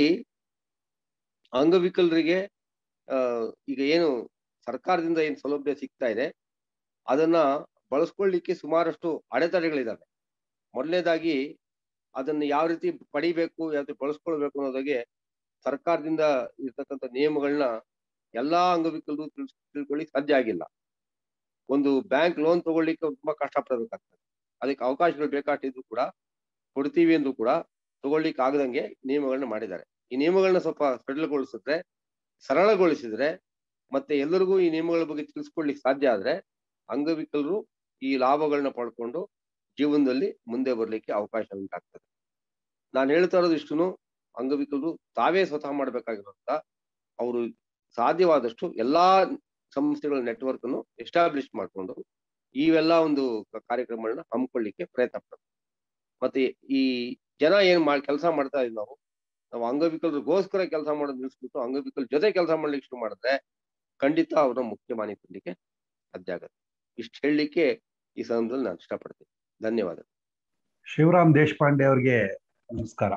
ಅಂಗವಿಕಲರಿಗೆ ಅಹ್ ಈಗ ಏನು ಸರ್ಕಾರದಿಂದ ಏನ್ ಸೌಲಭ್ಯ ಸಿಗ್ತಾ ಇದೆ ಅದನ್ನ ಬಳಸ್ಕೊಳ್ಳಿಕ್ಕೆ ಸುಮಾರಷ್ಟು ಅಡೆತಡೆಗಳಿದಾವೆ. ಮೊದಲನೇದಾಗಿ, ಅದನ್ನ ಯಾವ ರೀತಿ ಪಡಿಬೇಕು, ಯಾವ ರೀತಿ ಬಳಸ್ಕೊಳ್ಬೇಕು ಅನ್ನೋದಾಗೆ ಸರ್ಕಾರದಿಂದ ಇರ್ತಕ್ಕಂಥ ನಿಯಮಗಳನ್ನ ಎಲ್ಲಾ ಅಂಗವಿಕಲರು ತಿಳ್ಸ್ ತಿಳ್ಕೊಳ್ಳಿಕ್ ಸಾಧ್ಯ ಆಗಿಲ್ಲ. ಒಂದು ಬ್ಯಾಂಕ್ ಲೋನ್ ತಗೊಳ್ಳಿಕ್ಕೆ ತುಂಬಾ ಕಷ್ಟ ಪಡಬೇಕಾಗ್ತದೆ. ಅದಕ್ಕೆ ಅವಕಾಶಗಳು ಬೇಕಾಗಿದ್ರು ಕೂಡ, ಕೊಡ್ತೀವಿ ಅಂದ್ರೂ ಕೂಡ ತಗೊಳ್ಳಿಕ್ಕೆ ಆಗದಂಗೆ ನಿಯಮಗಳನ್ನ ಮಾಡಿದ್ದಾರೆ. ಈ ನಿಯಮಗಳನ್ನ ಸ್ವಲ್ಪ ಸಡಿಲಗೊಳಿಸಿದ್ರೆ, ಸರಳಗೊಳಿಸಿದ್ರೆ ಮತ್ತೆ ಎಲ್ಲರಿಗೂ ಈ ನಿಯಮಗಳ ಬಗ್ಗೆ ತಿಳಿಸ್ಕೊಡ್ಲಿಕ್ಕೆ ಸಾಧ್ಯ ಆದ್ರೆ ಅಂಗವಿಕಲರು ಈ ಲಾಭಗಳನ್ನ ಪಡ್ಕೊಂಡು ಜೀವನದಲ್ಲಿ ಮುಂದೆ ಬರ್ಲಿಕ್ಕೆ ಅವಕಾಶ ಉಂಟಾಗ್ತದೆ. ನಾನು ಹೇಳ್ತಾ ಇರೋದು ಇಷ್ಟುನು, ಅಂಗವಿಕಲರು ತಾವೇ ಸ್ವತಃ ಮಾಡ್ಬೇಕಾಗಿರೋದ್ರಿಂದ ಅವರು ಸಾಧ್ಯವಾದಷ್ಟು ಎಲ್ಲಾ ಸಂಸ್ಥೆಗಳ ನೆಟ್ವರ್ಕ್ ಅನ್ನು ಎಸ್ಟಾಬ್ಲಿಷ್ ಮಾಡ್ಕೊಂಡು ಇವೆಲ್ಲ ಒಂದು ಕಾರ್ಯಕ್ರಮಗಳನ್ನ ಹಮ್ಮಿಕೊಳ್ಳಿಕ್ಕೆ ಪ್ರಯತ್ನ ಪಡ್ತಾರೆ. ಮತ್ತೆ ಈ ಜನ ಏನ್ ಮಾಡಿ ಕೆಲಸ ಮಾಡ್ತಾ ಇದ್ದೀವಿ, ನಾವು ನಾವು ಅಂಗವಿಕಲರಿಗೋಸ್ಕರ ಕೆಲಸ ಮಾಡೋದು ನಿಲ್ಲಿಸ್ಬಿಟ್ಟು ಅಂಗವಿಕಲ ಜೊತೆ ಕೆಲಸ ಮಾಡ್ಲಿಕ್ಕೆ ಶುರು ಮಾಡಿದ್ರೆ ಖಂಡಿತ ಅವ್ರನ್ನ ಮುಖ್ಯವಾಹಿನಿ ತರಲಿಕ್ಕೆ ಸಾಧ್ಯ ಆಗುತ್ತೆ. ಇಷ್ಟು ಹೇಳಲಿಕ್ಕೆ ಈ ಸಂದರ್ಭದಲ್ಲಿ ನಾನು ಇಷ್ಟಪಡ್ತೀನಿ. ಧನ್ಯವಾದ. ಶಿವರಾಮ್ ದೇಶಪಾಂಡೆ ಅವ್ರಿಗೆ ನಮಸ್ಕಾರ.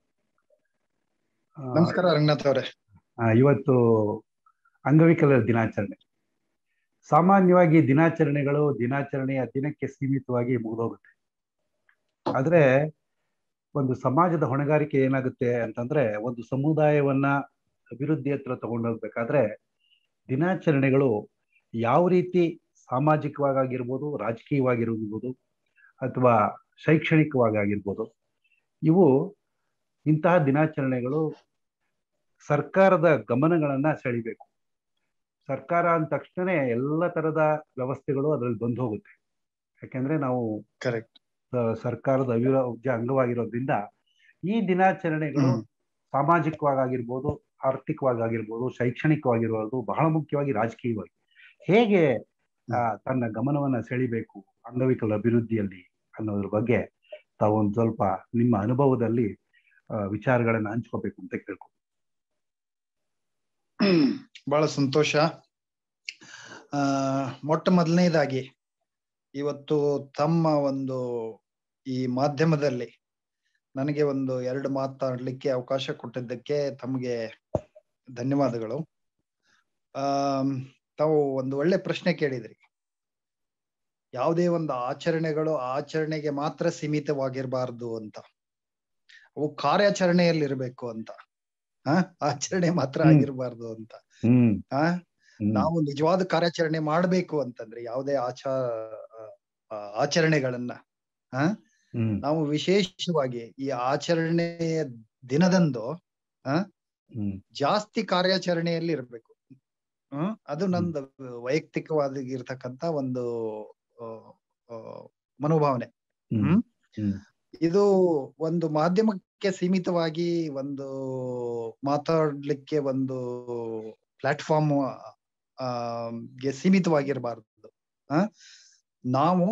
ನಮಸ್ಕಾರ ರಂಗನಾಥ್ ಅವರೇ. ಇವತ್ತು ಅಂಗವಿಕಲರ ದಿನಾಚರಣೆ. ಸಾಮಾನ್ಯವಾಗಿ ದಿನಾಚರಣೆಗಳು ದಿನಾಚರಣೆಯ ದಿನಕ್ಕೆ ಸೀಮಿತವಾಗಿ ಮುಗಿದೋಗುತ್ತೆ. ಆದ್ರೆ ಒಂದು ಸಮಾಜದ ಹೊಣೆಗಾರಿಕೆ ಏನಾಗುತ್ತೆ ಅಂತಂದ್ರೆ, ಒಂದು ಸಮುದಾಯವನ್ನ ಅಭಿವೃದ್ಧಿ ಹತ್ರ ತಗೊಂಡೋಗ್ಬೇಕಾದ್ರೆ ದಿನಾಚರಣೆಗಳು ಯಾವ ರೀತಿ ಸಾಮಾಜಿಕವಾಗಿರ್ಬೋದು, ರಾಜಕೀಯವಾಗಿರ್ಬೋದು ಅಥವಾ ಶೈಕ್ಷಣಿಕವಾಗಿರ್ಬೋದು, ಇವು ಇಂತಹ ದಿನಾಚರಣೆಗಳು ಸರ್ಕಾರದ ಗಮನಗಳನ್ನ ಸೆಳಿಬೇಕು. ಸರ್ಕಾರ ಅಂದ ತಕ್ಷಣ ಎಲ್ಲ ತರದ ವ್ಯವಸ್ಥೆಗಳು ಅದ್ರಲ್ಲಿ ಬಂದು ಹೋಗುತ್ತೆ. ಯಾಕೆಂದ್ರೆ ನಾವು ಕರೆಕ್ಟ್ ಸ- ಸರ್ಕಾರದ ಅವಿಭಾಜ್ಯ ಅಂಗವಾಗಿರೋದ್ರಿಂದ ಈ ದಿನಾಚರಣೆಗಳು ಹ್ಮ್ ಸಾಮಾಜಿಕವಾಗಿರ್ಬೋದು, ಆರ್ಥಿಕವಾಗಿರ್ಬೋದು, ಶೈಕ್ಷಣಿಕವಾಗಿರ್ಬೋದು, ಬಹಳ ಮುಖ್ಯವಾಗಿ ರಾಜಕೀಯವಾಗಿ ಹೇಗೆ ಆ, ತನ್ನ ಗಮನವನ್ನ ಸೆಳಿಬೇಕು ಅಂಗವಿಕಲ ಅಭಿವೃದ್ಧಿಯಲ್ಲಿ ಅನ್ನೋದ್ರ ಬಗ್ಗೆ ತಾವು ಒಂದು ಸ್ವಲ್ಪ ನಿಮ್ಮ ಅನುಭವದಲ್ಲಿ ಆ, ವಿಚಾರಗಳನ್ನ ಹಂಚ್ಕೋಬೇಕು ಅಂತ ಕೇಳ್ಕೊ. ಬಹಳ ಸಂತೋಷ. ಆ ಮೊಟ್ಟ ಮೊದಲನೇದಾಗಿ ಇವತ್ತು ತಮ್ಮ ಒಂದು ಈ ಮಾಧ್ಯಮದಲ್ಲಿ ನನಗೆ ಒಂದು ಎರಡು ಮಾತಾಡ್ಲಿಕ್ಕೆ ಅವಕಾಶ ಕೊಟ್ಟಿದ್ದಕ್ಕೆ ತಮಗೆ ಧನ್ಯವಾದಗಳು. ಆ ತಾವು ಒಂದು ಒಳ್ಳೆ ಪ್ರಶ್ನೆ ಕೇಳಿದ್ರಿ. ಯಾವುದೇ ಒಂದು ಆಚರಣೆಗಳು ಆಚರಣೆಗೆ ಮಾತ್ರ ಸೀಮಿತವಾಗಿರಬಾರ್ದು ಅಂತ, ಅವು ಕಾರ್ಯಾಚರಣೆಯಲ್ಲಿರ್ಬೇಕು ಅಂತ. ಹ ಆಚರಣೆ ಮಾತ್ರ ಹ್ಮ್. ಆಗಿರಬಾರ್ದು ಅಂತ. ಹ್ಮ್ ಹ ಹ್ಮ್ ನಾವು ನಿಜವಾದ ಕಾರ್ಯಾಚರಣೆ ಮಾಡ್ಬೇಕು ಅಂತಂದ್ರೆ ಯಾವುದೇ ಆಚಾ ಆ, ಆಚರಣೆಗಳನ್ನ ಹ ಹ್ಮ್ ನಾವು ವಿಶೇಷವಾಗಿ ಈ ಆಚರಣೆಯ ದಿನದಂದು ಹ ಹ್ಮ್ ಜಾಸ್ತಿ ಕಾರ್ಯಾಚರಣೆಯಲ್ಲಿ ಇರ್ಬೇಕು. ಹ್ಮ್ ಅದು ನಂದು ವೈಯಕ್ತಿಕವಾಗಿರ್ತಕ್ಕಂತ ಒಂದು ಆ, ಆ, ಮನೋಭಾವನೆ. ಹ್ಮ್ ಹ್ಮ್ ಹ್ಮ್ ಇದು ಒಂದು ಮಾಧ್ಯಮಕ್ಕೆ ಸೀಮಿತವಾಗಿ ಒಂದು ಮಾತಾಡ್ಲಿಕ್ಕೆ ಒಂದು ಪ್ಲಾಟ್ಫಾರ್ಮ್ ಆ ಗೆ ಸೀಮಿತವಾಗಿರಬಾರ್ದು. ಆ ನಾವು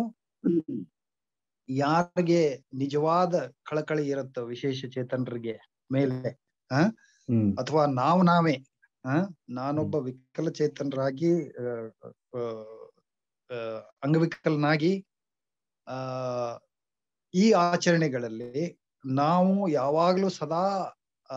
ಯಾರಿಗೆ ನಿಜವಾದ ಕಳಕಳಿ ಇರುತ್ತೋ ವಿಶೇಷ ಚೇತನರಿಗೆ ಮೇಲೆ ಆ ಹ್ಮ್ ಅಥವಾ ನಾವು ನಾವೇ ಆ ನಾನೊಬ್ಬ ವಿಕಲಚೇತನರಾಗಿ ಆ, ಆ, ಆ, ಅಂಗವಿಕಲನಾಗಿ ಆ ಈ ಆಚರಣೆಗಳಲ್ಲಿ ನಾವು ಯಾವಾಗ್ಲೂ ಸದಾ ಆ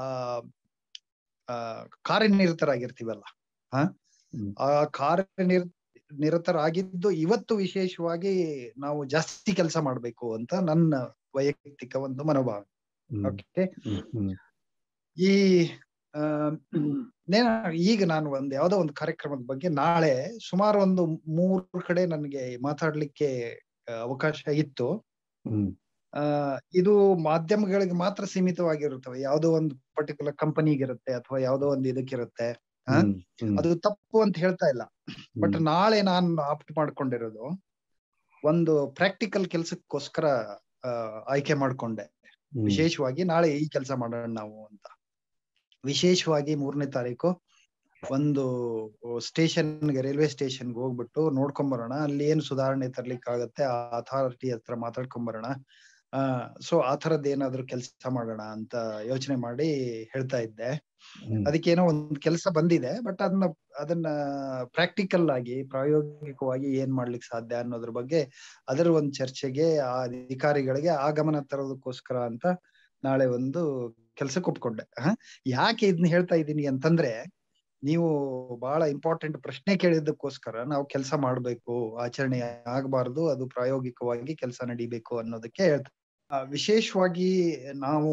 ಆ ಕಾರ್ಯನಿರತರಾಗಿರ್ತೀವಲ್ಲ. ಹ ಹ್ಮ್ ಆ ಕಾರ್ಯನಿರ್ ನಿರತರಾಗಿದ್ದು ಇವತ್ತು ವಿಶೇಷವಾಗಿ ನಾವು ಜಾಸ್ತಿ ಕೆಲಸ ಮಾಡ್ಬೇಕು ಅಂತ ನನ್ನ ವೈಯಕ್ತಿಕ ಒಂದು ಮನೋಭಾವ. ಹ್ಮ್ ಓಕೆ. ಹ್ಮ್ ಹ್ಮ್ ಈ ಆ ನೇ- ಈಗ ನಾನು ಒಂದು ಯಾವ್ದೋ ಒಂದು ಕಾರ್ಯಕ್ರಮದ ಬಗ್ಗೆ ನಾಳೆ ಸುಮಾರು ಒಂದು ಮೂರು ಕಡೆ ನನಗೆ ಮಾತಾಡ್ಲಿಕ್ಕೆ ಆ, ಅವಕಾಶ ಇತ್ತು. ಹ್ಮ್ ಆ ಇದು ಮಾಧ್ಯಮಗಳಿಗೆ ಮಾತ್ರ ಸೀಮಿತವಾಗಿರುತ್ತವೆ. ಯಾವುದೋ ಒಂದು ಪರ್ಟಿಕ್ಯುಲರ್ ಕಂಪನಿಗಿರುತ್ತೆ ಅಥವಾ ಯಾವುದೋ ಒಂದು ಇದಕ್ಕಿರುತ್ತೆ. ಹ ಹ್ಮ್ ಹ್ಮ್ ಅದು ತಪ್ಪು ಅಂತ ಹೇಳ್ತಾ ಇಲ್ಲ. ಬಟ್ ನಾಳೆ ನಾನು ಆಪ್ಟ್ ಮಾಡ್ಕೊಂಡಿರೋದು ಒಂದು ಪ್ರಾಕ್ಟಿಕಲ್ ಕೆಲ್ಸಕ್ಕೋಸ್ಕರ ಆ, ಆಯ್ಕೆ ಮಾಡ್ಕೊಂಡೆ. ಹ್ಮ್ ವಿಶೇಷವಾಗಿ ನಾಳೆ ಈ ಕೆಲಸ ಮಾಡೋಣ ನಾವು ಅಂತ. ವಿಶೇಷವಾಗಿ ಮೂರನೇ ತಾರೀಕು ಒಂದು ಸ್ಟೇಷನ್ಗೆ ರೈಲ್ವೆ ಸ್ಟೇಷನ್ಗೆ ಹೋಗ್ಬಿಟ್ಟು ನೋಡ್ಕೊಂಡ್ ಬರೋಣ, ಅಲ್ಲಿ ಏನು ಸುಧಾರಣೆ ತರ್ಲಿಕ್ಕೆ ಆಗತ್ತೆ ಆ ಅಥಾರಿಟಿ ಹತ್ರ ಮಾತಾಡ್ಕೊಂಡ್ ಬರೋಣ. ಆ ಸೊ ಆ ಥರದ್ದು ಏನಾದ್ರು ಕೆಲಸ ಮಾಡೋಣ ಅಂತ ಯೋಚನೆ ಮಾಡಿ ಹೇಳ್ತಾ ಇದ್ದೆ. ಹ್ಮ್ ಅದಕ್ಕೇನೋ ಒಂದು ಕೆಲಸ ಬಂದಿದೆ. ಬಟ್ ಅದನ್ನ ಅದನ್ನ ಪ್ರಾಕ್ಟಿಕಲ್ ಆಗಿ ಪ್ರಾಯೋಗಿಕವಾಗಿ ಏನ್ ಮಾಡ್ಲಿಕ್ಕೆ ಸಾಧ್ಯ ಅನ್ನೋದ್ರ ಬಗ್ಗೆ ಅದರ ಒಂದು ಚರ್ಚೆಗೆ ಆ ಅಧಿಕಾರಿಗಳಿಗೆ ಆಗಮನ ತರೋದಕ್ಕೋಸ್ಕರ ಅಂತ ನಾಳೆ ಒಂದು ಕೆಲ್ಸಕ್ಕೆ ಒಪ್ಕೊಂಡೆ. ಹ ಯಾಕೆ ಇದನ್ನ ಹೇಳ್ತಾ ಇದ್ದೀನಿ ಅಂತಂದ್ರೆ, ನೀವು ಬಹಳ ಇಂಪಾರ್ಟೆಂಟ್ ಪ್ರಶ್ನೆ ಕೇಳಿದ್ದಕ್ಕೋಸ್ಕರ ನಾವು ಕೆಲಸ ಮಾಡ್ಬೇಕು, ಆಚರಣೆ ಆಗ್ಬಾರ್ದು, ಅದು ಪ್ರಾಯೋಗಿಕವಾಗಿ ಕೆಲಸ ನಡಿಬೇಕು ಅನ್ನೋದಕ್ಕೆ ಹೇಳ್ತಾ. ಆ, ವಿಶೇಷವಾಗಿ ನಾವು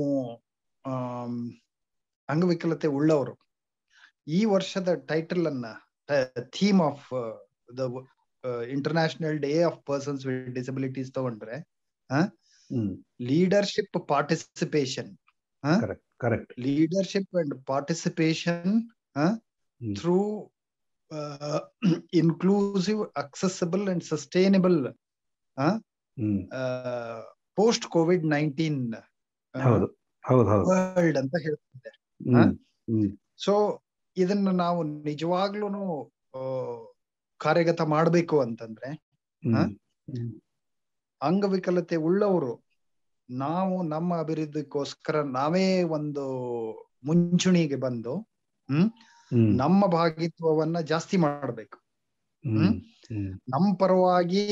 ಆಮ್, ಅಂಗವಿಕಲತೆ ಉಳ್ಳವರು ಈ ವರ್ಷದ ಟೈಟಲ್ ಅನ್ನ theme of the international day of persons with disabilities ತಗೊಂಡ್ರೆ hmm leadership participation correct correct leadership and participation uh, Hmm. through uh, inclusive, accessible and sustainable uh, hmm uh, post covid nineteen uh, ಹೌದು ಹೌದು ಹೌದು world ಅಂತ ಹೇಳ್ತಿದ್ದೆ. ಹ್ಮ್ ಹ್ಮ್ ಸೊ ಇದನ್ನ ನಾವು ನಿಜವಾಗ್ಲೂನು ಕಾರ್ಯಗತ ಮಾಡ್ಬೇಕು ಅಂತಂದ್ರೆ ಹ್ಮ್ ಹ? ಹ್ಮ್ ಅಂಗವಿಕಲತೆ ಉಳ್ಳವರು ನಾವು ನಮ್ಮ ಅಭಿವೃದ್ಧಿಗೋಸ್ಕರ ನಾವೇ ಒಂದು ಮುಂಚೂಣಿಗೆ ಬಂದು ಹ್ಮ್ ಹ್ಮ್ ನಮ್ಮ ಭಾಗಿತ್ವವನ್ನ ಜಾಸ್ತಿ ಮಾಡ್ಬೇಕು. ಹ್ಮ್ ಹ್ಮ್ ನಮ್ಮ ಪರವಾಗಿ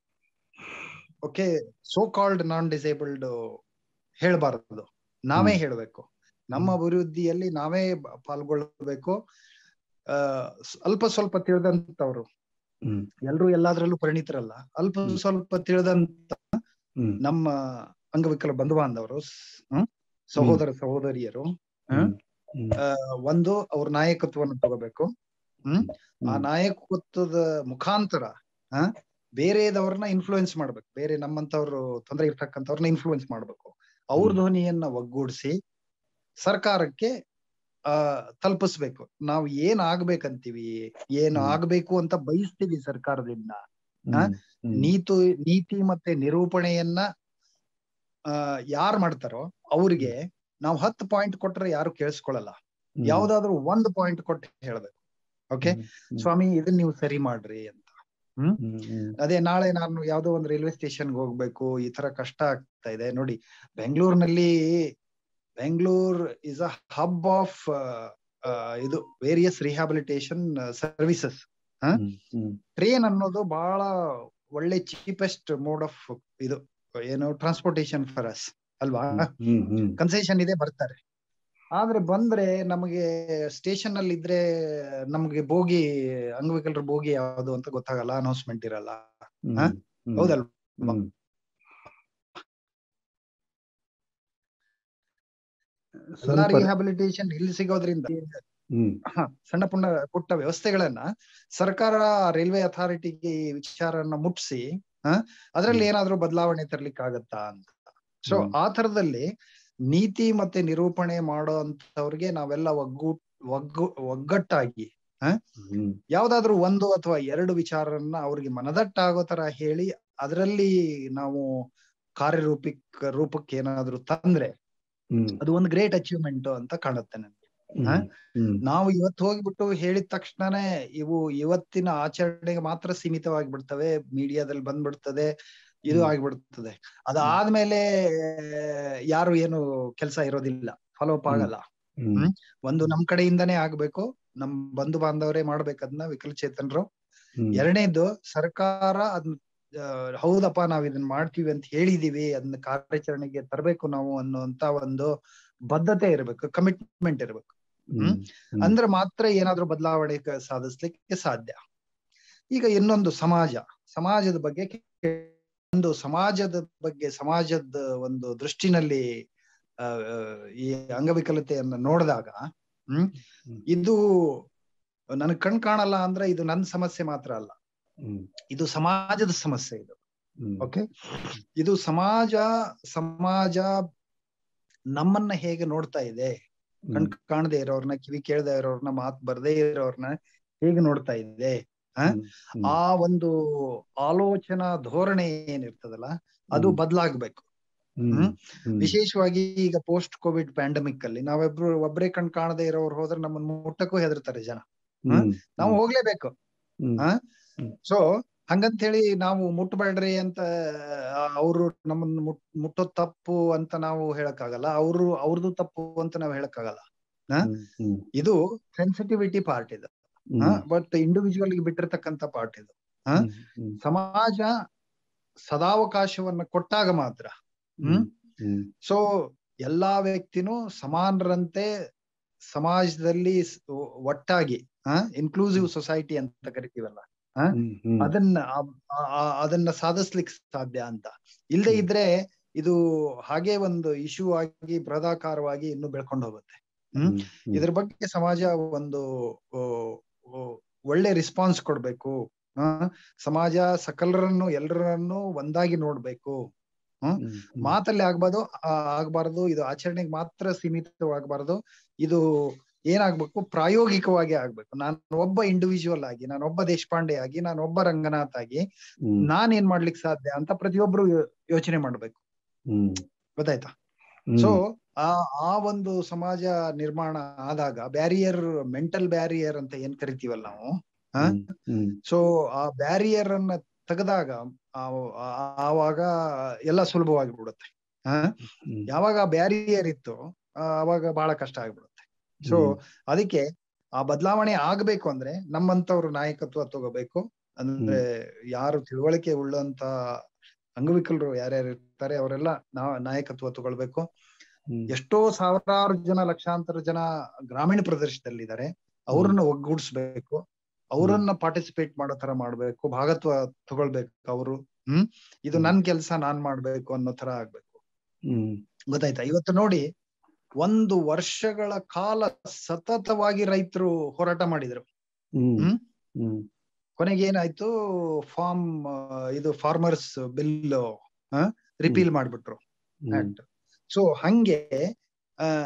okay so called non disabled ಹೇಳ್ಬಾರ್ದು, ನಾವೇ ಹ್ಮ್. ಹೇಳ್ಬೇಕು. ನಮ್ಮ ಅಭಿವೃದ್ಧಿಯಲ್ಲಿ ನಾವೇ ಬ- ಪಾಲ್ಗೊಳ್ಬೇಕು. ಆ ಅಲ್ಪ ಸ್ವಲ್ಪ ತಿಳಿದಂತವ್ರು, ಹ್ಮ್ ಎಲ್ರು ಎಲ್ಲಾದ್ರಲ್ಲೂ ಪರಿಣಿತರಲ್ಲ, ಅಲ್ಪ ಹ್ಮ್. ಸ್ವಲ್ಪ ತಿಳಿದಂತ ಹ್ಮ್ ನಮ್ಮ ಅಂಗವಿಕಲ ಬಂಧು ಬಾಂಧವರು, ಹ್ಮ್ ಸಹೋದರ ಸಹೋದರಿಯರು ಹ್ಮ್ ಹ್ಮ್ ಆ, ಒಂದು ಅವ್ರ ನಾಯಕತ್ವವನ್ನು ತಗೋಬೇಕು. ಹ್ಮ್ ಆ ಹ್ಮ್ ನಾಯಕತ್ವದ ಮುಖಾಂತರ ಆ ಬೇರೆದವ್ರನ್ನ ಇನ್ಫ್ಲೂಯೆನ್ಸ್ ಮಾಡ್ಬೇಕು. ಬೇರೆ ನಮ್ಮಂತವ್ರು ತೊಂದರೆ ಇರ್ತಕ್ಕಂಥವ್ರನ್ನ ಇನ್ಫ್ಲೂಯೆನ್ಸ್ ಮಾಡ್ಬೇಕು. ಅವ್ರ ಹ್ಮ್. ಧ್ವನಿಯನ್ನ ಒಗ್ಗೂಡಿಸಿ ಸರ್ಕಾರಕ್ಕೆ ಆ ತಲುಪಿಸ್ಬೇಕು. ನಾವು ಏನ್ ಆಗ್ಬೇಕಂತೀವಿ, ಏನು ಆಗ್ಬೇಕು ಅಂತ ಬಯಸ್ತೀವಿ ಸರ್ಕಾರದಿಂದ, ನೀತಿ ನೀತಿ ಮತ್ತೆ ನಿರೂಪಣೆಯನ್ನ ಆ ಯಾರು ಮಾಡ್ತಾರೋ ಅವ್ರಿಗೆ ನಾವು ಹತ್ತು ಪಾಯಿಂಟ್ ಕೊಟ್ರೆ ಯಾರು ಕೇಳಿಸ್ಕೊಳಲ್ಲ. ಯಾವ್ದಾದ್ರು ಒಂದು ಪಾಯಿಂಟ್ ಕೊಟ್ಟು ಹೇಳ್ಬೇಕು, ಓಕೆ ಸ್ವಾಮಿ ಇದನ್ನ ನೀವು ಸರಿ ಮಾಡ್ರಿ ಅಂತ. ಹ್ಮ್ ಅದೇ ನಾಳೆ ನಾನು ಯಾವ್ದೋ ಒಂದು ರೈಲ್ವೆ ಸ್ಟೇಷನ್ಗೆ ಹೋಗ್ಬೇಕು, ಈ ತರ ಕಷ್ಟ ಆಗ್ತಾ ಇದೆ ನೋಡಿ. ಬೆಂಗಳೂರಿನಲ್ಲಿ Bengaluru is a hub of ಇದು ವೇರಿಯಸ್ ರಿಹ್ಯಾಬಿಲಿಟೇಷನ್ ಸರ್ವಿಸಸ್. ಟ್ರೈನ್ ಅನ್ನೋದು ಬಹಳ ಒಳ್ಳೆ ಚೀಪೆಸ್ಟ್ ಮೋಡ್ ಆಫ್ ಇದು ಏನು ಟ್ರಾನ್ಸ್ಪೋರ್ಟೇಶನ್ ಫಾರ್ ಅಸ್ ಅಲ್ವಾ. ಕನ್ಸೆಷನ್ ಇದೆ, ಬರ್ತಾರೆ. ಆದ್ರೆ ಬಂದ್ರೆ ನಮಗೆ ಸ್ಟೇಷನ್ ಅಲ್ಲಿ ಇದ್ರೆ ನಮ್ಗೆ ಬೋಗಿ ಅಂಗವಿಕಲರ ಬೋಗಿ ಯಾವ್ದು ಅಂತ ಗೊತ್ತಾಗಲ್ಲ, ಅನೌನ್ಸ್ಮೆಂಟ್ ಇರಲ್ಲ. ಹೌದಲ್ವಾ? ಎಲ್ಲಾ ರಿಹ್ಯಾಬಿಲಿಟೇಷನ್ ಇಲ್ಲಿ ಸಿಗೋದ್ರಿಂದ ಸಣ್ಣ ಪುಣ್ಣ ಪುಟ್ಟ ವ್ಯವಸ್ಥೆಗಳನ್ನ ಸರ್ಕಾರ ರೈಲ್ವೆ ಅಥಾರಿಟಿಗೆ ಈ ವಿಚಾರನ ಮುಟ್ಸಿ ಅದ್ರಲ್ಲಿ ಏನಾದ್ರೂ ಬದಲಾವಣೆ ತರ್ಲಿಕ್ಕೆ ಆಗತ್ತಾ ಅಂತ. ಸೊ ಆ ತರದಲ್ಲಿ ನೀತಿ ಮತ್ತೆ ನಿರೂಪಣೆ ಮಾಡೋ ಅಂತವ್ರಿಗೆ ನಾವೆಲ್ಲ ಒಗ್ಗು ಒಗ್ಗು ಒಗ್ಗಟ್ಟಾಗಿ ಹ ಯಾವ್ದಾದ್ರು ಒಂದು ಅಥವಾ ಎರಡು ವಿಚಾರನ್ನ ಅವ್ರಿಗೆ ಮನದಟ್ಟಾಗೋ ತರ ಹೇಳಿ ಅದರಲ್ಲಿ ನಾವು ಕಾರ್ಯರೂಪಿಕ್ ರೂಪಕ್ಕೆ ಏನಾದ್ರು ತಂದ್ರೆ ಅದು ಒಂದು ಗ್ರೇಟ್ ಅಚೀವ್ಮೆಂಟ್ ಅಂತ ಕಾಣುತ್ತೆ ನನ್ಗೆ. ನಾವು ಇವತ್ತು ಹೋಗ್ಬಿಟ್ಟು ಹೇಳಿದ ತಕ್ಷಣನೇ ಇವು ಇವತ್ತಿನ ಆಚರಣೆಗೆ ಮಾತ್ರ ಸೀಮಿತವಾಗಿ ಬಿಡ್ತವೆ, ಮೀಡಿಯಾದಲ್ಲಿ ಬಂದ್ಬಿಡ್ತದೆ, ಇದು ಆಗ್ಬಿಡ್ತದೆ. ಅದಾದ್ಮೇಲೆ ಯಾರು ಏನು ಕೆಲಸ ಇರೋದಿಲ್ಲ, ಫಾಲೋ ಅಪ್ ಆಗಲ್ಲ. ಹ್ಮ್ ಒಂದು ನಮ್ ಕಡೆಯಿಂದಾನೇ ಆಗ್ಬೇಕು, ನಮ್ ಬಂಧು ಬಾಂಧವರೇ ಮಾಡ್ಬೇಕದನ್ನ ವಿಕಲಚೇತನರು. ಎರಡನೇದು ಸರ್ಕಾರ ಅದನ್ನ ಹೌದಪ್ಪ ನಾವ್ ಇದನ್ನ ಮಾಡ್ತೀವಿ ಅಂತ ಹೇಳಿದೀವಿ, ಅದನ್ನ ಕಾರ್ಯಾಚರಣೆಗೆ ತರಬೇಕು ನಾವು ಅನ್ನುವಂತ ಒಂದು ಬದ್ಧತೆ ಇರಬೇಕು, ಕಮಿಟ್ಮೆಂಟ್ ಇರಬೇಕು. ಹ್ಮ್ ಅಂದ್ರೆ ಮಾತ್ರ ಏನಾದ್ರೂ ಬದಲಾವಣೆ ಸಾಧಿಸ್ಲಿಕ್ಕೆ ಸಾಧ್ಯ. ಈಗ ಇನ್ನೊಂದು ಸಮಾಜ ಸಮಾಜದ ಬಗ್ಗೆ ಒಂದು ಸಮಾಜದ ಬಗ್ಗೆ ಸಮಾಜದ ಒಂದು ದೃಷ್ಟಿನಲ್ಲಿ ಅಹ್ ಈ ಅಂಗವಿಕಲತೆಯನ್ನ ನೋಡಿದಾಗ ಹ್ಮ್ ಇದು ನನ್ಗ್ ಕಣ್ ಕಾಣಲ್ಲ ಅಂದ್ರೆ ಇದು ನನ್ನ ಸಮಸ್ಯೆ ಮಾತ್ರ ಅಲ್ಲ, ಇದು ಸಮಾಜದ ಸಮಸ್ಯೆ. ಇದು ಓಕೆ, ಇದು ಸಮಾಜ ಸಮಾಜ ನಮ್ಮನ್ನ ಹೇಗೆ ನೋಡ್ತಾ ಇದೆ, ಕಣ್ ಕಾಣದೇ ಇರೋರ್ನ, ಕಿವಿ ಕೇಳದೆ ಇರೋರ್ನ, ಮಾತು ಬರ್ದೇ ಇರೋರ್ನ ಹೇಗೆ ನೋಡ್ತಾ ಇದೆ, ಆ ಒಂದು ಆಲೋಚನಾ ಧೋರಣೆ ಏನಿರ್ತದಲ್ಲ ಅದು ಬದಲಾಗ್ಬೇಕು. ಹ್ಮ್ ವಿಶೇಷವಾಗಿ ಈಗ ಪೋಸ್ಟ್ ಕೋವಿಡ್ ಪ್ಯಾಂಡಮಿಕ್ ಅಲ್ಲಿ ನಾವಿಬ್ರು ಒಬ್ರೇ ಕಣ್ ಕಾಣದೇ ಇರೋರು ಹೋದ್ರೆ ನಮ್ಮನ್ನ ಮುಟ್ಟಕ್ಕೂ ಹೆದರ್ತಾರೆ ಜನ. ಹ್ಮ್ ನಾವು ಹೋಗ್ಲೇಬೇಕು. ಹ ಸೊ ಹಂಗಂತ ಹೇಳಿ ನಾವು ಮುಟ್ಬೇಡ್ರಿ ಅಂತ ಅವ್ರು ನಮ್ಮನ್ನ ಮುಟ್ ಮುಟ್ಟೋದ್ ತಪ್ಪು ಅಂತ ನಾವು ಹೇಳಕ್ಕಾಗಲ್ಲ, ಅವ್ರು ಅವ್ರದ್ದು ತಪ್ಪು ಅಂತ ನಾವು ಹೇಳಕ್ಕಾಗಲ್ಲ. ಇದು ಸೆನ್ಸಿಟಿವಿಟಿ ಪಾರ್ಟ್ ಇದು, ಬಟ್ ಇಂಡಿವಿಜುವಲ್ ಗೆ ಬಿಟ್ಟಿರ್ತಕ್ಕಂಥ ಪಾರ್ಟ್ ಇದು. ಹ ಸಮಾಜ ಸದಾವಕಾಶವನ್ನ ಕೊಟ್ಟಾಗ ಮಾತ್ರ ಹ್ಮ್ ಸೊ ಎಲ್ಲಾ ವ್ಯಕ್ತಿನೂ ಸಮಾನರಂತೆ ಸಮಾಜದಲ್ಲಿ ಒಟ್ಟಾಗಿ ಹ ಇನ್ಕ್ಲೂಸಿವ್ ಸೊಸೈಟಿ ಅಂತ ಕರಿತೀವಲ್ಲ, ಹ ಅದನ್ನ ಅದನ್ನ ಸಾಧಿಸ್ಲಿಕ್ಕೆ ಸಾಧ್ಯ ಅಂತ. ಇಲ್ಲದೆ ಇದ್ರೆ ಇದು ಹಾಗೆ ಒಂದು ಇಶ್ಯೂ ಆಗಿ ಬೃಹದಾಕಾರವಾಗಿ ಇನ್ನು ಬೆಳ್ಕೊಂಡು ಹೋಗುತ್ತೆ. ಹ್ಮ್ ಇದ್ರ ಬಗ್ಗೆ ಸಮಾಜ ಒಂದು ಒಳ್ಳೆ ರೆಸ್ಪಾನ್ಸ್ ಕೊಡ್ಬೇಕು. ಹ ಸಮಾಜ ಸಕಲರನ್ನು ಎಲ್ಲರನ್ನು ಒಂದಾಗಿ ನೋಡ್ಬೇಕು. ಹ್ಮ್ ಮಾತಲ್ಲಿ ಆಗ್ಬಾರ್ದು ಆಗ್ಬಾರ್ದು ಇದು ಆಚರಣೆಗೆ ಮಾತ್ರ ಸೀಮಿತವಾಗಬಾರ್ದು. ಇದು ಏನಾಗ್ಬೇಕು, ಪ್ರಾಯೋಗಿಕವಾಗಿ ಆಗ್ಬೇಕು. ನಾನು ಒಬ್ಬ ಇಂಡಿವಿಜುವಲ್ ಆಗಿ, ನಾನು ಒಬ್ಬ ದೇಶಪಾಂಡೆ ಆಗಿ, ನಾನು ಒಬ್ಬ ರಂಗನಾಥ್ ಆಗಿ ನಾನ್ ಏನ್ ಮಾಡ್ಲಿಕ್ಕೆ ಸಾಧ್ಯ ಅಂತ ಪ್ರತಿಯೊಬ್ರು ಯೋಚನೆ ಮಾಡ್ಬೇಕು. ಗೊತ್ತಾಯ್ತಾ? ಸೊ ಆ ಆ ಒಂದು ಸಮಾಜ ನಿರ್ಮಾಣ ಆದಾಗ ಬ್ಯಾರಿಯರ್, ಮೆಂಟಲ್ ಬ್ಯಾರಿಯರ್ ಅಂತ ಏನ್ ಕರಿತೀವಲ್ಲ ನಾವು, ಹ ಸೊ ಆ ಬ್ಯಾರಿಯರ್ ಅನ್ನ ತೆಗೆದಾಗ ಆವಾಗ ಎಲ್ಲ ಸುಲಭವಾಗಿ ಬಿಡುತ್ತೆ. ಹ ಯಾವಾಗ ಬ್ಯಾರಿಯರ್ ಇತ್ತು ಅವಾಗ ಬಹಳ ಕಷ್ಟ ಆಗ್ಬಿಡುತ್ತೆ. ಸೊ ಅದಕ್ಕೆ ಆ ಬದಲಾವಣೆ ಆಗ್ಬೇಕು ಅಂದ್ರೆ ನಮ್ಮಂತವ್ರು ನಾಯಕತ್ವ ತಗೋಬೇಕು. ಅಂದ್ರೆ ಯಾರು ತಿಳುವಳಿಕೆ ಉಳ್ಳಂತ ಅಂಗವಿಕಲರು ಯಾರ್ಯಾರು ಇರ್ತಾರೆ ಅವರೆಲ್ಲ ನಾ ನಾಯಕತ್ವ ತಗೊಳ್ಬೇಕು. ಎಷ್ಟೋ ಸಾವಿರಾರು ಜನ, ಲಕ್ಷಾಂತರ ಜನ ಗ್ರಾಮೀಣ ಪ್ರದೇಶದಲ್ಲಿದ್ದಾರೆ, ಅವ್ರನ್ನ ಒಗ್ಗೂಡಿಸ್ಬೇಕು, ಅವರನ್ನ ಪಾರ್ಟಿಸಿಪೇಟ್ ಮಾಡೋ ತರ ಮಾಡ್ಬೇಕು, ಭಾಗತ್ವ ತಗೊಳ್ಬೇಕು ಅವರು. ಹ್ಮ್ ಇದು ನನ್ ಕೆಲ್ಸ ನಾನ್ ಮಾಡ್ಬೇಕು ಅನ್ನೋ ತರ ಆಗ್ಬೇಕು. ಗೊತ್ತಾಯ್ತಾ? ಇವತ್ತು ನೋಡಿ, ಒಂದು ವರ್ಷಗಳ ಕಾಲ ಸತತವಾಗಿ ರೈತರು ಹೋರಾಟ ಮಾಡಿದ್ರು. ಹ್ಮ್ ಕೊನೆಗೆ ಏನಾಯ್ತು, ಫಾರ್ಮ್ ಇದು ಫಾರ್ಮರ್ಸ್ ಬಿಲ್ ರಿಪೀಲ್ ಮಾಡ್ಬಿಟ್ರು ಆಕ್ಟ್. ಸೊ ಹಂಗೆ ಆ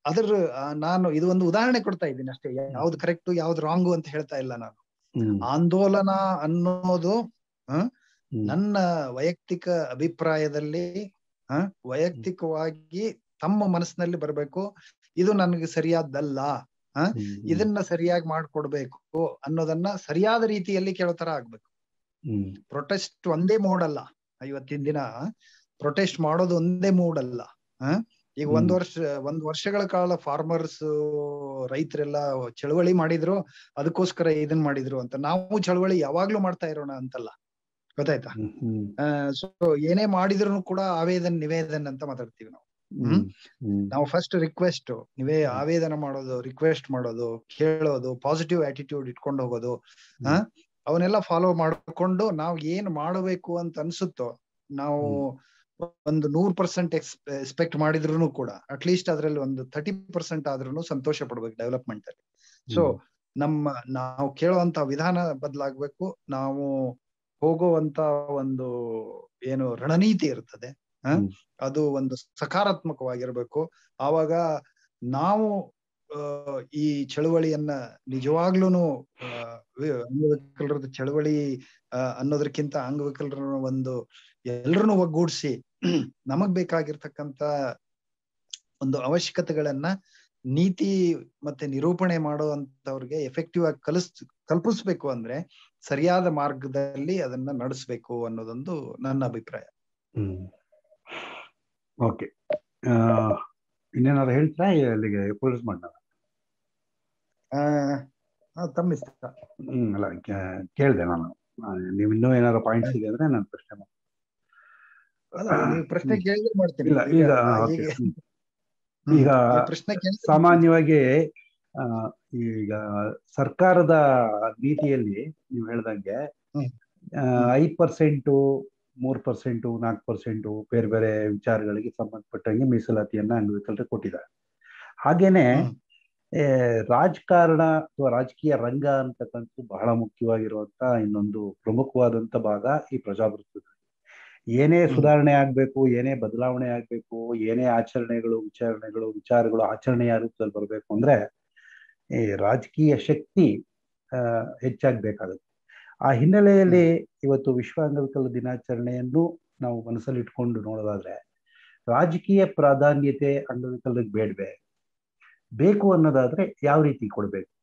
ಅದ್ರ ನಾನು ಇದು ಒಂದು ಉದಾಹರಣೆ ಕೊಡ್ತಾ ಇದ್ದೀನಿ ಅಷ್ಟೇ, ಯಾವ್ದು ಕರೆಕ್ಟ್ ಯಾವ್ದು ರಾಂಗು ಅಂತ ಹೇಳ್ತಾ ಇಲ್ಲ ನಾನು. ಆಂದೋಲನ ಅನ್ನೋದು ನನ್ನ ವೈಯಕ್ತಿಕ ಅಭಿಪ್ರಾಯದಲ್ಲಿ ಹ ವೈಯಕ್ತಿಕವಾಗಿ ತಮ್ಮ ಮನಸ್ಸಿನಲ್ಲಿ ಬರ್ಬೇಕು, ಇದು ನನಗೆ ಸರಿಯಾದ್ದಲ್ಲ, ಹ ಇದನ್ನ ಸರಿಯಾಗಿ ಮಾಡ್ಕೊಡ್ಬೇಕು ಅನ್ನೋದನ್ನ ಸರಿಯಾದ ರೀತಿಯಲ್ಲಿ ಕೇಳೋ ತರ ಆಗ್ಬೇಕು. ಪ್ರೊಟೆಸ್ಟ್ ಒಂದೇ ಮೂಡ್ ಅಲ್ಲ, ಇವತ್ತಿನ ದಿನ ಪ್ರೊಟೆಸ್ಟ್ ಮಾಡೋದು ಒಂದೇ ಮೂಡ್ ಅಲ್ಲ. ಹ ಈಗ ಒಂದ್ ವರ್ಷ ಒಂದ್ ವರ್ಷಗಳ ಕಾಲ ಫಾರ್ಮರ್ಸ್ ರೈತರೆಲ್ಲ ಚಳವಳಿ ಮಾಡಿದ್ರು, ಅದಕ್ಕೋಸ್ಕರ ಇದನ್ ಮಾಡಿದ್ರು ಅಂತ. ನಾವು ಚಳವಳಿ ಯಾವಾಗ್ಲೂ ಮಾಡ್ತಾ ಇರೋಣ ಅಂತಲ್ಲ, ಗೊತ್ತಾಯ್ತಾ? ಸೊ ಏನೇ ಮಾಡಿದ್ರು ಕೂಡ ಆವೇದನ್ ನಿವೇದನ್ ಅಂತ ಮಾತಾಡ್ತೀವಿ ನಾವು. ಹ್ಮ್ ನಾವು ಫಸ್ಟ್ ರಿಕ್ವೆಸ್ಟ್, ನೀವೇ ಆವೇದನ ಮಾಡೋದು, ರಿಕ್ವೆಸ್ಟ್ ಮಾಡೋದು, ಕೇಳೋದು, ಪಾಸಿಟಿವ್ ಆಟಿಟ್ಯೂಡ್ ಇಟ್ಕೊಂಡು ಹೋಗೋದು, ಹ ಅವನ್ನೆಲ್ಲ ಫಾಲೋ ಮಾಡ್ಕೊಂಡು ನಾವು ಏನ್ ಮಾಡಬೇಕು ಅಂತ ಅನ್ಸುತ್ತೋ, ನಾವು ಒಂದು ನೂರ್ ಪರ್ಸೆಂಟ್ ಎಕ್ಸ್ ಎಕ್ಸ್ಪೆಕ್ಟ್ ಮಾಡಿದ್ರು ಕೂಡ ಅಟ್ಲೀಸ್ಟ್ ಅದ್ರಲ್ಲಿ ಒಂದು ಥರ್ಟಿ ಪರ್ಸೆಂಟ್ ಆದ್ರೂ ಸಂತೋಷ ಪಡ್ಬೇಕು ಡೆವಲಪ್ಮೆಂಟ್ ಅಲ್ಲಿ. ಸೊ ನಮ್ಮ ನಾವು ಕೇಳುವಂತ ವಿಧಾನ ಬದಲಾಗ್ಬೇಕು, ನಾವು ಹೋಗುವಂತ ಒಂದು ಏನು ರಣನೀತಿ ಇರ್ತದೆ ಹ ಅದು ಒಂದು ಸಕಾರಾತ್ಮಕವಾಗಿರ್ಬೇಕು. ಆವಾಗ ನಾವು ಅಹ್ ಈ ಚಳುವಳಿಯನ್ನ ನಿಜವಾಗ್ಲೂನು ಅಹ್ ಅಂಗವಿಕಲರದ ಚಳುವಳಿ ಅಹ್ ಅನ್ನೋದಕ್ಕಿಂತ ಅಂಗವಿಕಲರ ಒಂದು ಎಲ್ರನ್ನು ಒಗ್ಗೂಡಿಸಿ ನಮಗ್ ಬೇಕಾಗಿರ್ತಕ್ಕಂತ ಒಂದು ಅವಶ್ಯಕತೆಗಳನ್ನ ನೀತಿ ಮತ್ತೆ ನಿರೂಪಣೆ ಮಾಡುವಂತವ್ರಿಗೆ ಎಫೆಕ್ಟಿವ್ ಆಗಿ ಕಲಿಸ್ ಕಲ್ಪಿಸ್ಬೇಕು ಅಂದ್ರೆ ಸರಿಯಾದ ಮಾರ್ಗದಲ್ಲಿ ಅದನ್ನ ನಡೆಸ್ಬೇಕು ಅನ್ನೋದೊಂದು ನನ್ನ ಅಭಿಪ್ರಾಯ. ಹ್ಮ್ ಓಕೆ, ಇನ್ನೇನಾದ್ರು ಹೇಳ್ತಾ ಅಲ್ಲಿಗೆ ಪೊಲೀಸ್ ಮಾಡೋಣ? ಆ ತಮ್ಮ ಇಷ್ಟ. ಹ್ಮ್ ಅಲ್ಲ ಕೇಳಿದೆ ನಾನು, ನೀವು ಇನ್ನೂ ಏನಾದ್ರು ಪಾಯಿಂಟ್ಸ್ ಇದೆ ಅಂದ್ರೆ ನಾನು ಪ್ರಶ್ನೆ ಮಾಡ್ತೀನಿ. ನೀವು ಪ್ರಶ್ನೆ ಕೇಳಿದ್ರೆ ಮಾಡ್ತೀನಿ. ಇಲ್ಲ ಈಗ ಈಗ ಪ್ರಶ್ನೆ ಸಾಮಾನ್ಯವಾಗಿ ಈಗ ಸರ್ಕಾರದ ನೀತಿಯಲ್ಲಿ ನೀವು ಹೇಳ್ದಂಗೆ ಐದ್ ಪರ್ಸೆಂಟು ಮೂರ್ ಪರ್ಸೆಂಟು ನಾಲ್ಕು ಪರ್ಸೆಂಟು ಬೇರೆ ಬೇರೆ ವಿಚಾರಗಳಿಗೆ ಸಂಬಂಧಪಟ್ಟಂಗೆ ಮೀಸಲಾತಿಯನ್ನ ಅಂಗವಿಕಲರಿಗೆ ಕೊಟ್ಟಿದ್ದಾರೆ. ಹಾಗೇನೆ ರಾಜಕಾರಣ ಅಥವಾ ರಾಜಕೀಯ ರಂಗ ಅಂತಕ್ಕಂಥದ್ದು ಬಹಳ ಮುಖ್ಯವಾಗಿರುವಂತ ಇನ್ನೊಂದು ಪ್ರಮುಖವಾದಂತ ಭಾಗ ಈ ಪ್ರಜಾಪ್ರಭುತ್ವ. ಏನೇ ಸುಧಾರಣೆ ಆಗ್ಬೇಕು, ಏನೇ ಬದಲಾವಣೆ ಆಗ್ಬೇಕು, ಏನೇ ಆಚರಣೆಗಳು ವಿಚಾರಣೆಗಳು ವಿಚಾರಗಳು ಆಚರಣೆಯ ರೂಪದಲ್ಲಿ ಬರ್ಬೇಕು ಅಂದ್ರೆ ಈ ರಾಜಕೀಯ ಶಕ್ತಿ ಅಹ್ ಹೆಚ್ಚಾಗಬೇಕಾಗುತ್ತೆ. ಆ ಹಿನ್ನೆಲೆಯಲ್ಲಿ ಇವತ್ತು ವಿಶ್ವ ಅಂಗವಿಕಲ ದಿನಾಚರಣೆಯನ್ನು ನಾವು ಮನಸ್ಸಲ್ಲಿ ಇಟ್ಕೊಂಡು ನೋಡೋದಾದ್ರೆ ರಾಜಕೀಯ ಪ್ರಾಧಾನ್ಯತೆ ಅಂಗವಿಕಲರಿಗೆ ಬೇಡವೆ, ಬೇಕು ಅನ್ನೋದಾದ್ರೆ ಯಾವ ರೀತಿ ಕೊಡ್ಬೇಕು?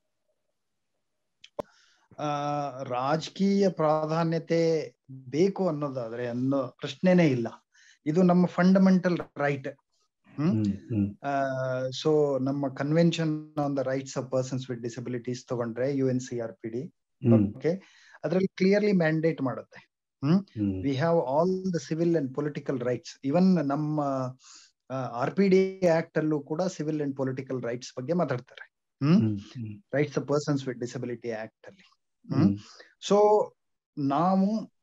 ಆ ರಾಜಕೀಯ ಪ್ರಾಧಾನ್ಯತೆ ಬೇಕು ಅನ್ನೋದಾದ್ರೆ ಅನ್ನೋ ಪ್ರಶ್ನೆನೇ ಇಲ್ಲ. ಇದು ನಮ್ಮ ಫಂಡಮೆಂಟಲ್ ರೈಟ್. ಹ್ಮ್ ಸೊ ನಮ್ಮ convention on the rights of persons with disabilities ತಗೊಂಡ್ರೆ U N C R P D, okay, ಅದ್ರಲ್ಲಿ ಕ್ಲಿಯರ್ಲಿ ಮ್ಯಾಂಡೇಟ್ ಮಾಡುತ್ತೆ. Hmm we have all the civil and political rights. Even ನಮ್ಮ ಆರ್ ಪಿ ಡಿ ಆಕ್ಟ್ ಅಲ್ಲೂ ಕೂಡ ಸಿವಿಲ್ ಅಂಡ್ ಪೊಲಿಟಿಕಲ್ ರೈಟ್ಸ್ ಬಗ್ಗೆ ಮಾತಾಡ್ತಾರೆ. Hmm rights of persons with disability act ಅಲ್ಲಿ. ಹ್ಮ್ ಸೊ ನಾವು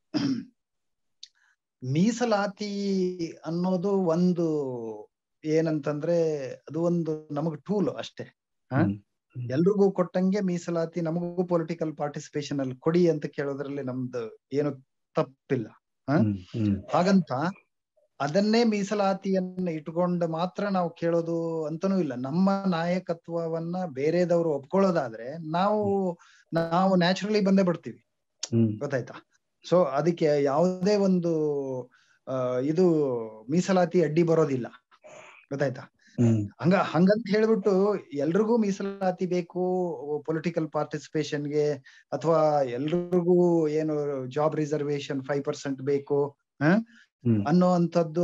ಮೀಸಲಾತಿ ಅನ್ನೋದು ಒಂದು ಏನಂತಂದ್ರೆ ಅದು ಒಂದು ನಮಗ್ ಟೂಲ್ ಅಷ್ಟೇ. ಹ ಎಲ್ರಿಗೂ ಕೊಟ್ಟಂಗೆ ಮೀಸಲಾತಿ ನಮಗೂ ಪೊಲಿಟಿಕಲ್ ಪಾರ್ಟಿಸಿಪೇಷನ್ ಅಲ್ಲಿ ಕೊಡಿ ಅಂತ ಕೇಳೋದ್ರಲ್ಲಿ ನಮ್ದು ಏನು ತಪ್ಪಿಲ್ಲ. ಹ ಹಾಗಂತ ಅದನ್ನೇ ಮೀಸಲಾತಿಯನ್ನ ಇಟ್ಕೊಂಡು ಮಾತ್ರ ನಾವು ಕೇಳೋದು ಅಂತನೂ ಇಲ್ಲ. ನಮ್ಮ ನಾಯಕತ್ವವನ್ನ ಬೇರೆದವರು ಒಪ್ಕೊಳ್ಳೋದಾದ್ರೆ ನಾವು ನಾವು ನ್ಯಾಚುರಲಿ ಬಂದೇ ಬಿಡ್ತೀವಿ, ಗೊತ್ತಾಯ್ತಾ? ಸೊ ಅದಕ್ಕೆ ಯಾವುದೇ ಒಂದು ಅಹ್ ಇದು ಮೀಸಲಾತಿ ಅಡ್ಡಿ ಬರೋದಿಲ್ಲ, ಗೊತ್ತಾಯ್ತಾ? ಹಂಗ ಹಂಗಂತ ಹೇಳ್ಬಿಟ್ಟು ಎಲ್ರಿಗೂ ಮೀಸಲಾತಿ ಬೇಕು ಪೊಲಿಟಿಕಲ್ ಪಾರ್ಟಿಸಿಪೇಷನ್ಗೆ, ಅಥವಾ ಎಲ್ರಿಗೂ ಏನು ಜಾಬ್ ರಿಸರ್ವೇಶನ್ ಫೈವ್ ಪರ್ಸೆಂಟ್ ಬೇಕು ಹ ಅನ್ನೋ ಅಂತದ್ದು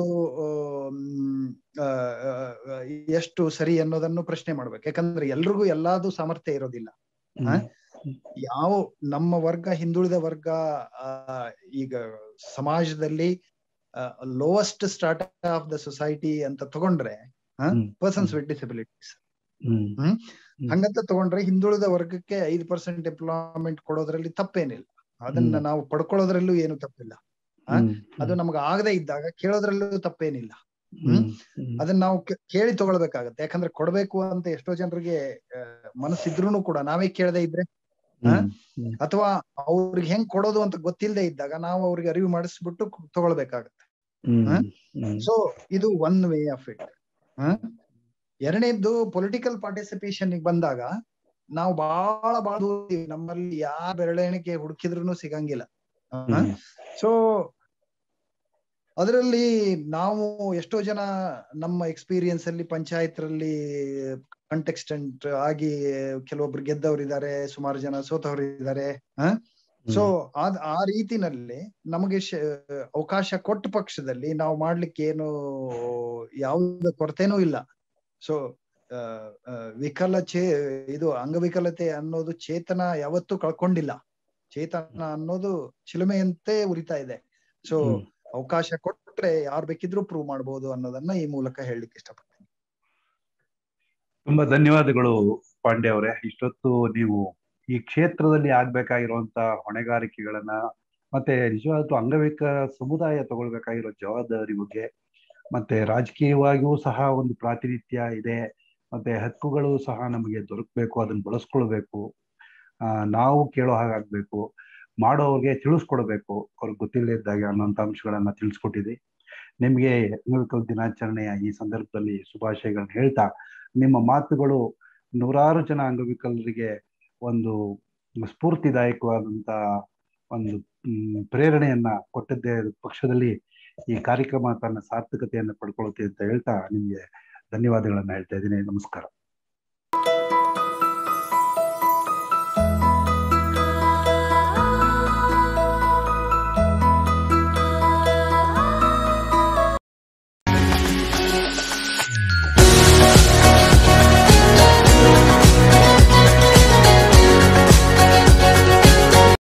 ಎಷ್ಟು ಸರಿ ಅನ್ನೋದನ್ನು ಪ್ರಶ್ನೆ ಮಾಡ್ಬೇಕು. ಯಾಕಂದ್ರೆ ಎಲ್ರಿಗೂ ಎಲ್ಲಾದು ಸಾಮರ್ಥ್ಯ ಇರೋದಿಲ್ಲ. ಹ ಯಾವ ನಮ್ಮ ವರ್ಗ ಹಿಂದುಳಿದ ವರ್ಗ ಆ ಈಗ ಸಮಾಜದಲ್ಲಿ lowest start of the society ಅಂತ ತಗೊಂಡ್ರೆ ಪರ್ಸನ್ಸ್ ವಿತ್ ಡಿಸಬಿಲಿಟೀಸ್, ಹ್ಮ್ ಹಂಗಂತ ತಗೊಂಡ್ರೆ ಹಿಂದುಳಿದ ವರ್ಗಕ್ಕೆ ಐದು ಪರ್ಸೆಂಟ್ ಎಂಪ್ಲಾಯ್ಮೆಂಟ್ ಕೊಡೋದ್ರಲ್ಲಿ ತಪ್ಪೇನಿಲ್ಲ. ಅದನ್ನ ನಾವು ಪಡ್ಕೊಳ್ಳೋದ್ರಲ್ಲೂ ಏನು ತಪ್ಪಿಲ್ಲ. ಅದು ನಮ್ಗೆ ಆಗದೆ ಇದ್ದಾಗ ಕೇಳೋದ್ರಲ್ಲೂ ತಪ್ಪೇನಿಲ್ಲ. ಹ್ಮ್ ಅದನ್ನ ನಾವು ಕೇಳಿ ತಗೊಳ್ಬೇಕಾಗತ್ತೆ. ಯಾಕಂದ್ರೆ ಕೊಡ್ಬೇಕು ಅಂತ ಎಷ್ಟೋ ಜನರಿಗೆ ಮನಸ್ಸಿದ್ರೂ ಕೂಡ ನಾವೇ ಕೇಳದೆ ಇದ್ರೆ, ಅಥವಾ ಅವ್ರಿಗೆ ಹೆಂಗ್ ಕೊಡೋದು ಅಂತ ಗೊತ್ತಿಲ್ಲದೆ ಇದ್ದಾಗ ನಾವು ಅವ್ರಿಗೆ ಅರಿವು ಮಾಡಿಸ್ಬಿಟ್ಟು ತಗೊಳ್ಬೇಕಾಗತ್ತೆ. ಸೊ ಇದು ಒನ್ ವೇ ಆಫ್ ಇಟ್. ಎರಡನೇದ್ದು ಪೊಲಿಟಿಕಲ್ ಪಾರ್ಟಿಸಿಪೇಷನ್ ಬಂದಾಗ ನಾವು ಬಹಳ ಬಹಳ ದೂರ ಇದೀವಿ. ನಮ್ಮಲ್ಲಿ ಯಾವ ಬೆರಳೆಣಿಕೆ ಹುಡುಕಿದ್ರು ಸಿಗಂಗಿಲ್ಲ. ಸೊ ಅದರಲ್ಲಿ ನಾವು ಎಷ್ಟೋ ಜನ ನಮ್ಮ ಎಕ್ಸ್ಪೀರಿಯನ್ಸ್ ಅಲ್ಲಿ ಪಂಚಾಯತ್ರಲ್ಲಿ ಕಂಟೆಕ್ಸ್ಟೆಂಟ್ ಆಗಿ ಕೆಲವೊಬ್ರು ಗೆದ್ದವರಿದ್ದಾರೆ, ಸುಮಾರು ಜನ ಸೋತವರಿದ್ದಾರೆ. ಸೊ ಅದ್ ಆ ರೀತಿನಲ್ಲಿ ನಮಗೆ ಅವಕಾಶ ಕೊಟ್ಟ ಪಕ್ಷದಲ್ಲಿ ನಾವು ಮಾಡ್ಲಿಕ್ಕೆ ಏನು ಯಾವುದ ಕೊರತೆನೂ ಇಲ್ಲ. ಸೊ ವಿಕಲ ಚೇ ಇದು ಅಂಗವಿಕಲತೆ ಅನ್ನೋದು ಚೇತನ ಯಾವತ್ತೂ ಕಳ್ಕೊಂಡಿಲ್ಲ. ಚೇತನ ಅನ್ನೋದು ಚಿಲುಮೆಯಂತೆ ಉರಿತಾ ಇದೆ. ಸೊ ಅವಕಾಶ ಕೊಟ್ರೆ ಯಾರು ಬೇಕಿದ್ರು ಪ್ರೂವ್ ಮಾಡಬಹುದು ಅನ್ನೋದನ್ನ ಈ ಮೂಲಕ ಹೇಳಲಿಕ್ಕೆ ಇಷ್ಟಪಡ್ತೀನಿ. ತುಂಬಾ ಧನ್ಯವಾದಗಳು ಪಾಂಡೆ ಅವರೇ. ಇಷ್ಟೊತ್ತು ನೀವು ಈ ಕ್ಷೇತ್ರದಲ್ಲಿ ಆಗ್ಬೇಕಾಗಿರುವಂತ ಹೊಣೆಗಾರಿಕೆಗಳನ್ನ ಮತ್ತೆ ನಿಜವಾಗ್ಲೂ ಅಂಗವಿಕಲ ಸಮುದಾಯ ತಗೊಳ್ಬೇಕಾಗಿರೋ ಜವಾಬ್ದಾರಿ ಬಗ್ಗೆ, ಮತ್ತೆ ರಾಜಕೀಯವಾಗಿಯೂ ಸಹ ಒಂದು ಪ್ರಾತಿನಿಧ್ಯ ಇದೆ, ಮತ್ತೆ ಹಕ್ಕುಗಳು ಸಹ ನಮಗೆ ದೊರಕಬೇಕು, ಅದನ್ನ ಬಳಸ್ಕೊಳ್ಬೇಕು, ಆ ನಾವು ಕೇಳೋ ಹಾಗಾಗ್ಬೇಕು, ಮಾಡೋವ್ರಿಗೆ ತಿಳಿಸ್ಕೊಡ್ಬೇಕು ಅವ್ರಿಗೆ ಗೊತ್ತಿಲ್ಲದಿದ್ದಾಗ ಅನ್ನೋಂಥ ಅಂಶಗಳನ್ನ ತಿಳಿಸ್ಕೊಟ್ಟಿದೆ. ನಿಮ್ಗೆ ಅಂಗವಿಕಲ ದಿನಾಚರಣೆಯ ಈ ಸಂದರ್ಭದಲ್ಲಿ ಶುಭಾಶಯಗಳನ್ನ ಹೇಳ್ತಾ, ನಿಮ್ಮ ಮಾತುಗಳು ನೂರಾರು ಜನ ಅಂಗವಿಕಲರಿಗೆ ಒಂದು ಸ್ಫೂರ್ತಿದಾಯಕವಾದಂತ ಒಂದು ಪ್ರೇರಣೆಯನ್ನ ಕೊಟ್ಟದ್ದೇ ಪಕ್ಷದಲ್ಲಿ ಈ ಕಾರ್ಯಕ್ರಮ ತನ್ನ ಸಾರ್ಥಕತೆಯನ್ನು ಪಡ್ಕೊಳ್ಳುತ್ತೆ ಅಂತ ಹೇಳ್ತಾ ನಿಮ್ಗೆ ಧನ್ಯವಾದಗಳನ್ನ ಹೇಳ್ತಾ ಇದ್ದೀನಿ. ನಮಸ್ಕಾರ.